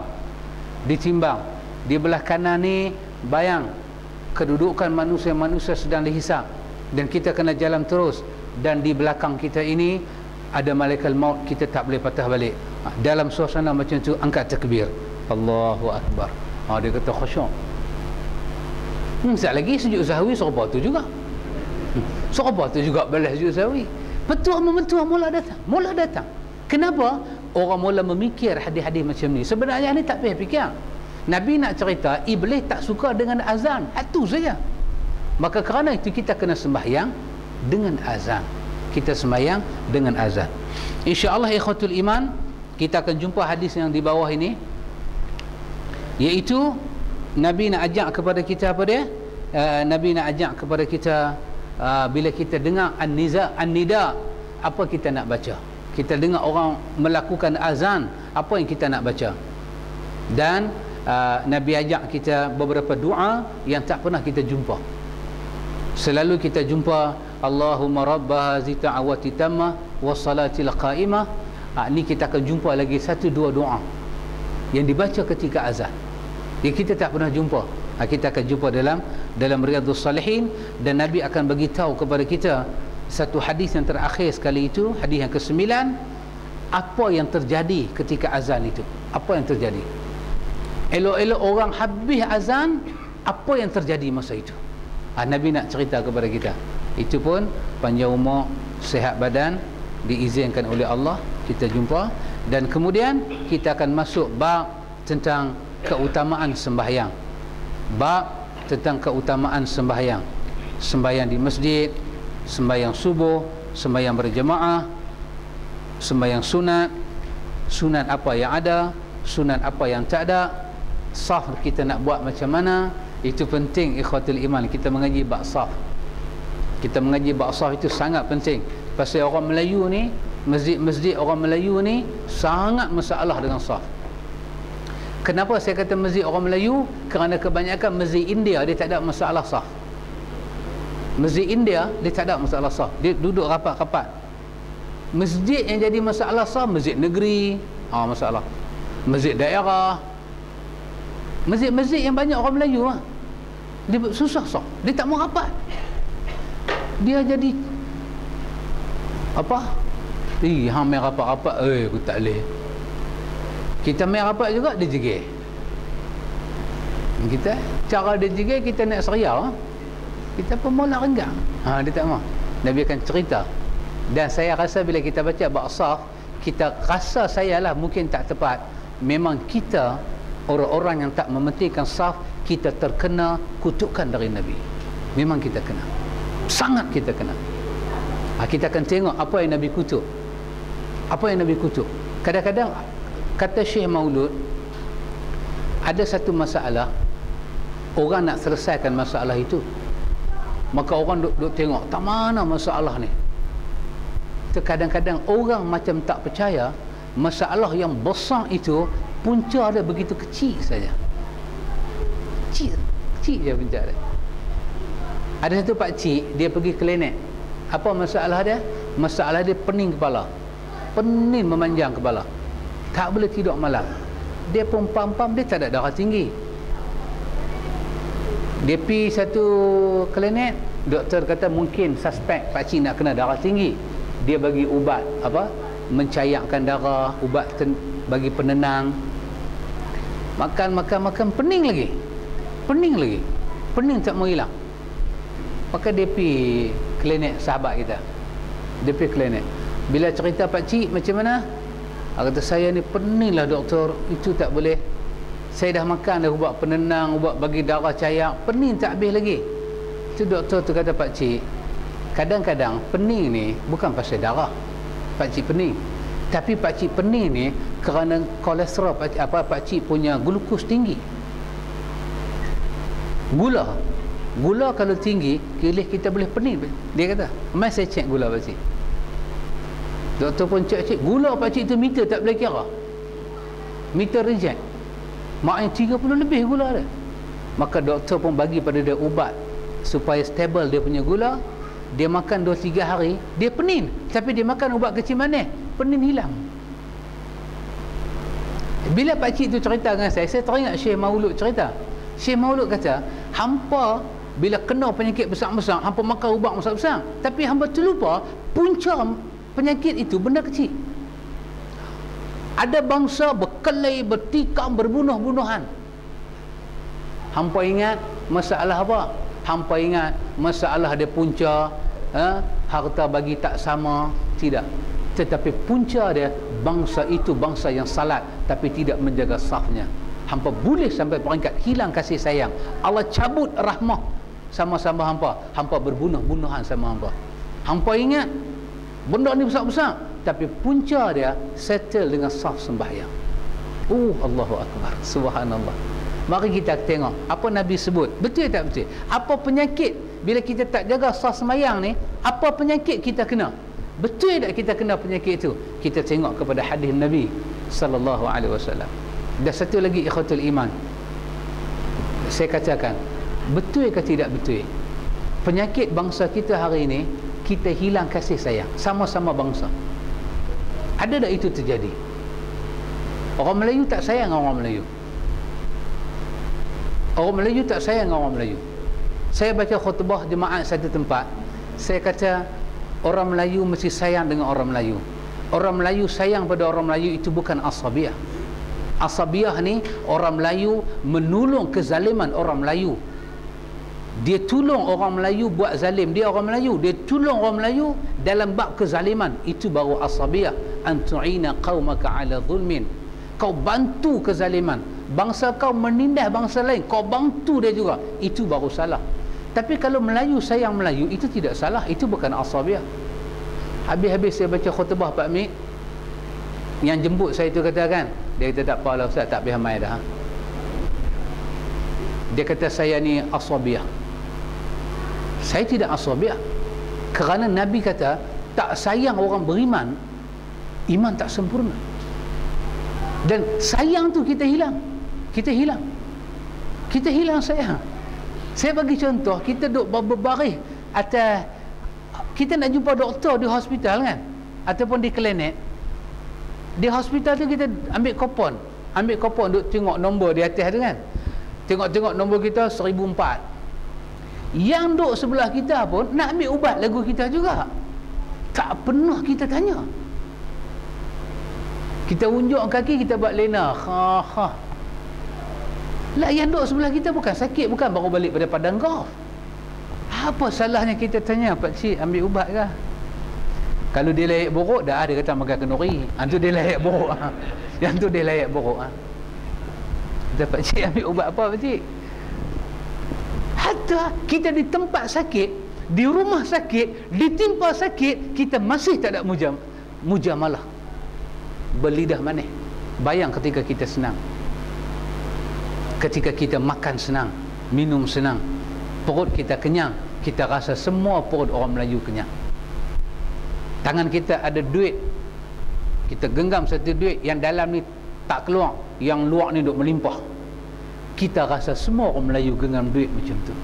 Di belah kanan ni bayang kedudukan manusia-manusia sedang dihisap, dan kita kena jalan terus. Dan di belakang kita ini ada malaikat maut, kita tak boleh patah balik. Dalam suasana macam tu, angkat takbir, Allahu Akbar. Dia kata khusyuk. Sekejap lagi sujud sahwi serupa tu juga. Serupa tu juga balas sujud sahwi. Petua memetua mula datang. Kenapa? Orang mula memikir hadis-hadis macam ni. Sebenarnya ni tak payah fikir. Nabi nak cerita iblis tak suka dengan azan, itu saja. Maka kerana itu kita kena sembahyang dengan azan. Kita sembahyang dengan azan. InsyaAllah ikhwatul iman, kita akan jumpa hadis yang di bawah ini, iaitu Nabi nak ajak kepada kita apa dia? Nabi nak ajak kepada kita bila kita dengar an-nida, apa kita nak baca? Kita dengar orang melakukan azan, apa yang kita nak baca? Dan Nabi ajak kita beberapa doa yang tak pernah kita jumpa. Selalu kita jumpa Allahumma rabba hazi ta'awati tammah wa salatil qa'imah. Ni kita akan jumpa lagi satu dua doa yang dibaca ketika azan. Yang kita tak pernah jumpa. Kita akan jumpa dalam Riyadhus Salihin, dan Nabi akan bagi tahu kepada kita satu hadis yang terakhir sekali itu, hadis yang ke-9, apa yang terjadi ketika azan itu. Apa yang terjadi? Elok-elok orang habis azan, apa yang terjadi masa itu? Nabi nak cerita kepada kita. Itu pun panjang umur, sihat badan, diizinkan oleh Allah, kita jumpa. Dan kemudian kita akan masuk bab tentang keutamaan sembahyang. Bab tentang keutamaan sembahyang. Sembahyang di masjid, sembahyang subuh, sembahyang berjemaah, sembahyang sunat, sunat apa yang ada, sunat apa yang tak ada, saf kita nak buat macam mana. Itu penting ikhwatul iman, kita mengaji bab saf. Kita mengaji bab saf itu sangat penting. Pasal orang Melayu ni, masjid-masjid orang Melayu ni sangat masalah dengan saf. Kenapa saya kata masjid orang Melayu? Kerana kebanyakan masjid India dia tak ada masalah saf. Masjid India dia tak ada masalah saf. Dia duduk rapat-rapat. Masjid yang jadi masalah saf, masjid negeri, masalah. masjid daerah, masjid-masjid yang banyak orang Melayu lah, dia susah sok, dia tak mau rapat, dia jadi apa, hang main rapat-rapat, aku tak boleh. Kita main rapat juga, dia jegil kita, cara dia jegil, kita nak seriau, kita pun mula renggang, dia tak mau. Nabi akan cerita. Dan saya rasa bila kita baca bab saf, kita rasa saya lah mungkin tak tepat, memang kita orang-orang yang tak mementingkan saf, kita terkena kutukan dari Nabi. Memang kita kena, sangat kita kena. Kita akan tengok apa yang Nabi kutuk, apa yang Nabi kutuk. Kadang-kadang kata Syekh Maulud, ada satu masalah, orang nak selesaikan masalah itu, maka orang duk tengok tak mana masalah ni. Kadang-kadang orang macam tak percaya masalah yang besar itu punca dia begitu kecil saja, kecil je punca dia. Ada satu pakcik, dia pergi klinik. Apa masalah dia? Masalah dia pening kepala, pening memanjang kepala, tak boleh tidur malam. Dia pun pam-pam, dia tak ada darah tinggi. Dia pergi satu klinik, doktor kata mungkin suspek pakcik nak kena darah tinggi. Dia bagi ubat apa, mencayakkan darah, ubat bagi penenang. Makan pening lagi, pening tak mau hilang. Maka dia pergi klinik sahabat kita, dia pergi klinik. Bila cerita pakcik macam mana, dia kata saya ni pening lah doktor, itu tak boleh. Saya dah makan dah ubat penenang, ubat bagi darah cayak, pening tak habis lagi. Itu doktor tu kata pakcik, kadang-kadang pening ni bukan pasal darah pakcik pening, tapi pakcik pening ni kerana kolesterol pakcik punya glukos tinggi. Gula kalau tinggi, kita boleh pening. Dia kata, mai saya cek gula pakcik. Doktor pun cek, gula pakcik tu meter tak boleh kira, meter reject, maknanya 30 lebih gula dia. Maka doktor pun bagi pada dia ubat supaya stable dia punya gula. Dia makan 2-3 hari, dia pening, tapi dia makan ubat kecil manis, pening hilang. Bila pakcik tu cerita dengan saya teringat Syekh Maulud cerita. Syekh Maulud kata, hampa bila kena penyakit besar-besar, hampa makan ubat besar-besar, tapi hampa terlupa punca penyakit itu benda kecil. Ada bangsa berkelahi, bertikam, berbunuh-bunuhan. Hampa ingat masalah apa? Hampa ingat masalah dia punca harta bagi tak sama, tidak. Tetapi punca dia bangsa itu bangsa yang salat tapi tidak menjaga safnya. Hampa boleh sampai peringkat hilang kasih sayang, Allah cabut rahmah sama-sama hampa berbunuh-bunuhan sama hampa ingat benda ni besar-besar, tapi punca dia settle dengan saf sembahyang. Allahu Akbar, subhanallah. Mari kita tengok apa Nabi sebut, betul tak betul? Apa penyakit bila kita tak jaga saf sembahyang ni, apa penyakit kita kena? Betul tak kita kena penyakit itu? Kita tengok kepada hadis Nabi sallallahu alaihi wasallam. Dan satu lagi ikhwatul iman, saya katakan, betul ke tidak betul? Penyakit bangsa kita hari ini, kita hilang kasih sayang sama-sama bangsa. Ada tak itu terjadi? Orang Melayu tak sayang orang Melayu. Orang Melayu tak sayang orang Melayu. Saya baca khutbah jemaah satu tempat, saya kata orang Melayu mesti sayang dengan orang Melayu. Orang Melayu sayang pada orang Melayu itu bukan asabiah. Asabiah ni orang Melayu menolong kezaliman orang Melayu. Dia tolong orang Melayu buat zalim, dia orang Melayu, dia tolong orang Melayu dalam bab kezaliman. Itu baru asabiah. Antu'ina qaumaka ala zulmin. Kau bantu kezaliman, bangsa kau menindas bangsa lain, kau bantu dia juga, itu baru salah. Tapi kalau Melayu sayang Melayu, itu tidak salah, itu bukan asabiah. Habis-habis saya baca khutbah Pak Mik, yang jemput saya itu katakan, dia kata tak apalah Ustaz, tak payah mai dah. Dia kata saya ni asabiah. Saya tidak asabiah, kerana Nabi kata tak sayang orang beriman, iman tak sempurna. Dan sayang tu kita hilang sayang. Saya bagi contoh, kita duk berbaris atas, kita nak jumpa doktor di hospital kan, ataupun di klinik. Di hospital tu kita ambil kupon, ambil kopong duk tengok nombor di atas tu kan, tengok-tengok nombor kita 1004. Yang duk sebelah kita pun nak ambil ubat lagu kita juga, tak pernah kita tanya. Kita unjuk kaki, kita buat lena, ha. Lah yang duk sebelah kita bukan sakit, bukan baru balik pada padang golf. Apa salahnya kita tanya, Pak Cik ambil ubat ke? Kalau dia layak borok, dah ada kata makan kenduri. Itu dia layak borok. Yang tu dia layak borok. Kata, Pak Cik ambil ubat apa, Pak Cik? Hatta kita di tempat sakit, di rumah sakit, ditimpa sakit, kita masih tak ada mujamalah, berlidah manis. Bayang ketika kita senang, ketika kita makan senang, minum senang, perut kita kenyang, kita rasa semua perut orang Melayu kenyang. Tangan kita ada duit, kita genggam satu duit, yang dalam ni tak keluar, yang luar ni duk melimpah. Kita rasa semua orang Melayu genggam duit macam tu.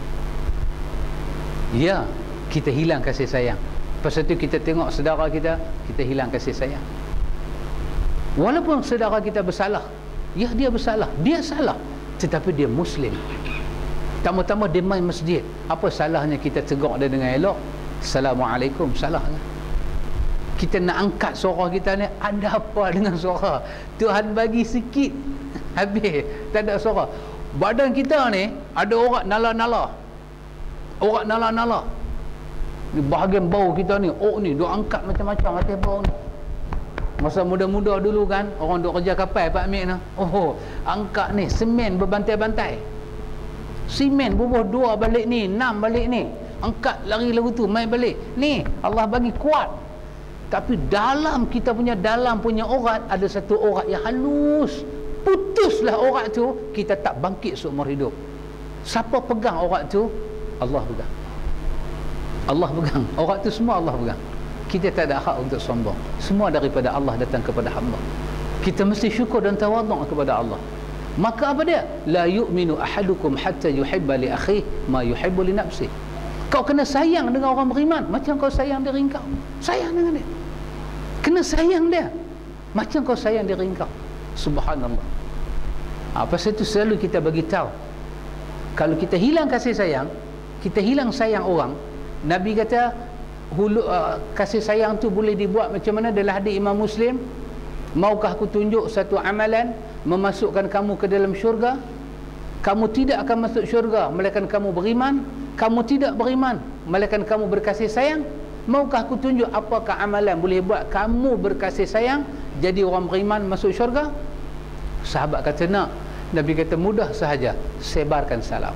Ya, kita hilang kasih sayang. Pasal tu kita tengok saudara kita, kita hilang kasih sayang. Walaupun saudara kita bersalah, ya dia bersalah, dia salah, tetapi dia Muslim. Tama-tama dia main masjid, apa salahnya kita tegur dia dengan elok? Assalamualaikum, salah ke? Kita nak angkat suara kita ni, ada apa dengan suara? Tuhan bagi sikit, habis, tak ada suara. Badan kita ni ada orat nala-nala, orat nala-nala. Ni bahagian bau kita ni, ni duk angkat macam-macam atas bau ni. Masa muda-muda dulu kan, orang duk kerja kapal Pak Amir ni, angkat ni, semen berbantai-bantai, semen bubuh 2 balik ni, 6 balik ni, angkat lari lagu tu, main balik ni. Allah bagi kuat, tapi dalam kita punya, dalam punya orat ada satu orat yang halus. Putuslah orat tu, kita tak bangkit seumur hidup. Siapa pegang orat tu? Allah pegang. Allah pegang orat tu, semua Allah pegang. Kita tak ada hak untuk sombong, semua daripada Allah datang kepada hamba. Kita mesti syukur dan tawaduk kepada Allah. Maka apa dia? La yu'minu ahadukum hatta yuhibba li akhihi ma yuhibbu li nafsihi. Kau kena sayang dengan orang beriman macam kau sayang diri kau. Sayang dengan dia, kena sayang dia macam kau sayang diri kau. Subhanallah. Pasal itu selalu kita bagi tahu, kalau kita hilang kasih sayang, kita hilang sayang orang. Nabi kata kasih sayang tu boleh dibuat macam mana? Dalam hadis Imam Muslim, maukah aku tunjuk satu amalan memasukkan kamu ke dalam syurga? Kamu tidak akan masuk syurga melainkan kamu beriman. Kamu tidak beriman melainkan kamu berkasih sayang. Maukah aku tunjuk apakah amalan boleh buat kamu berkasih sayang, jadi orang beriman masuk syurga? Sahabat kata nak. Nabi kata mudah sahaja, sebarkan salam.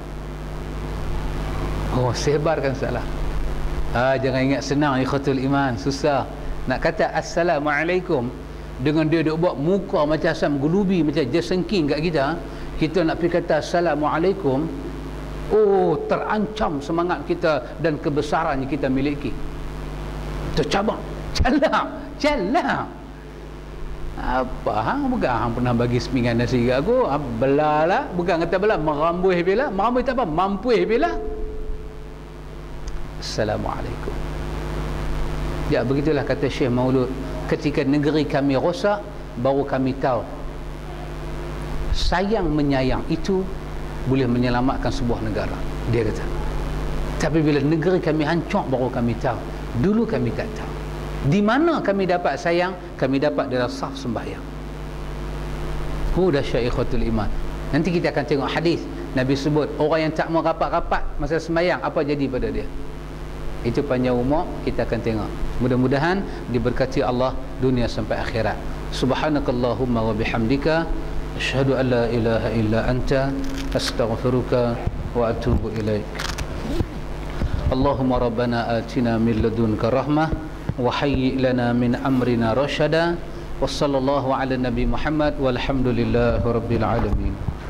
Sebarkan salam. Jangan ingat senang ikhwatul iman, susah. Nak kata assalamualaikum dengan dia duk buat muka macam asam gulubi, macam jesengking kat kita, kita nak pergi kata assalamualaikum, terancam semangat kita dan kebesaran yang kita miliki. Tercabar, calang. Apa bukan hang pernah bagi sepinggan nasi kat aku? Belalah, bukan kata belah, merambuih bila, merambuih tak apa, mampuih bila. Assalamualaikum. Ya, begitulah kata Syekh Maulud, ketika negeri kami rosak, baru kami tahu sayang menyayang itu boleh menyelamatkan sebuah negara, dia kata. Tapi bila negeri kami hancur, baru kami tahu. Dulu kami tak tahu. Di mana kami dapat sayang? Kami dapat dalam saf sembahyang. Dahsyat ikhwatul iman. Nanti kita akan tengok hadis Nabi sebut orang yang tak mau rapat-rapat masa sembahyang, apa jadi pada dia. Itu panjang umur, kita akan tengok. Mudah-mudahan diberkati Allah dunia sampai akhirat. Subhanakallahumma wa bihamdika, asyhadu an la ilaha illa anta, astaghfiruka wa atubu ilaik. Allahumma rabbana atina min ladunka rahmah wa hayyi lana min amrina rashada. Wassallallahu ala nabi Muhammad walhamdulillahi rabbil alamin.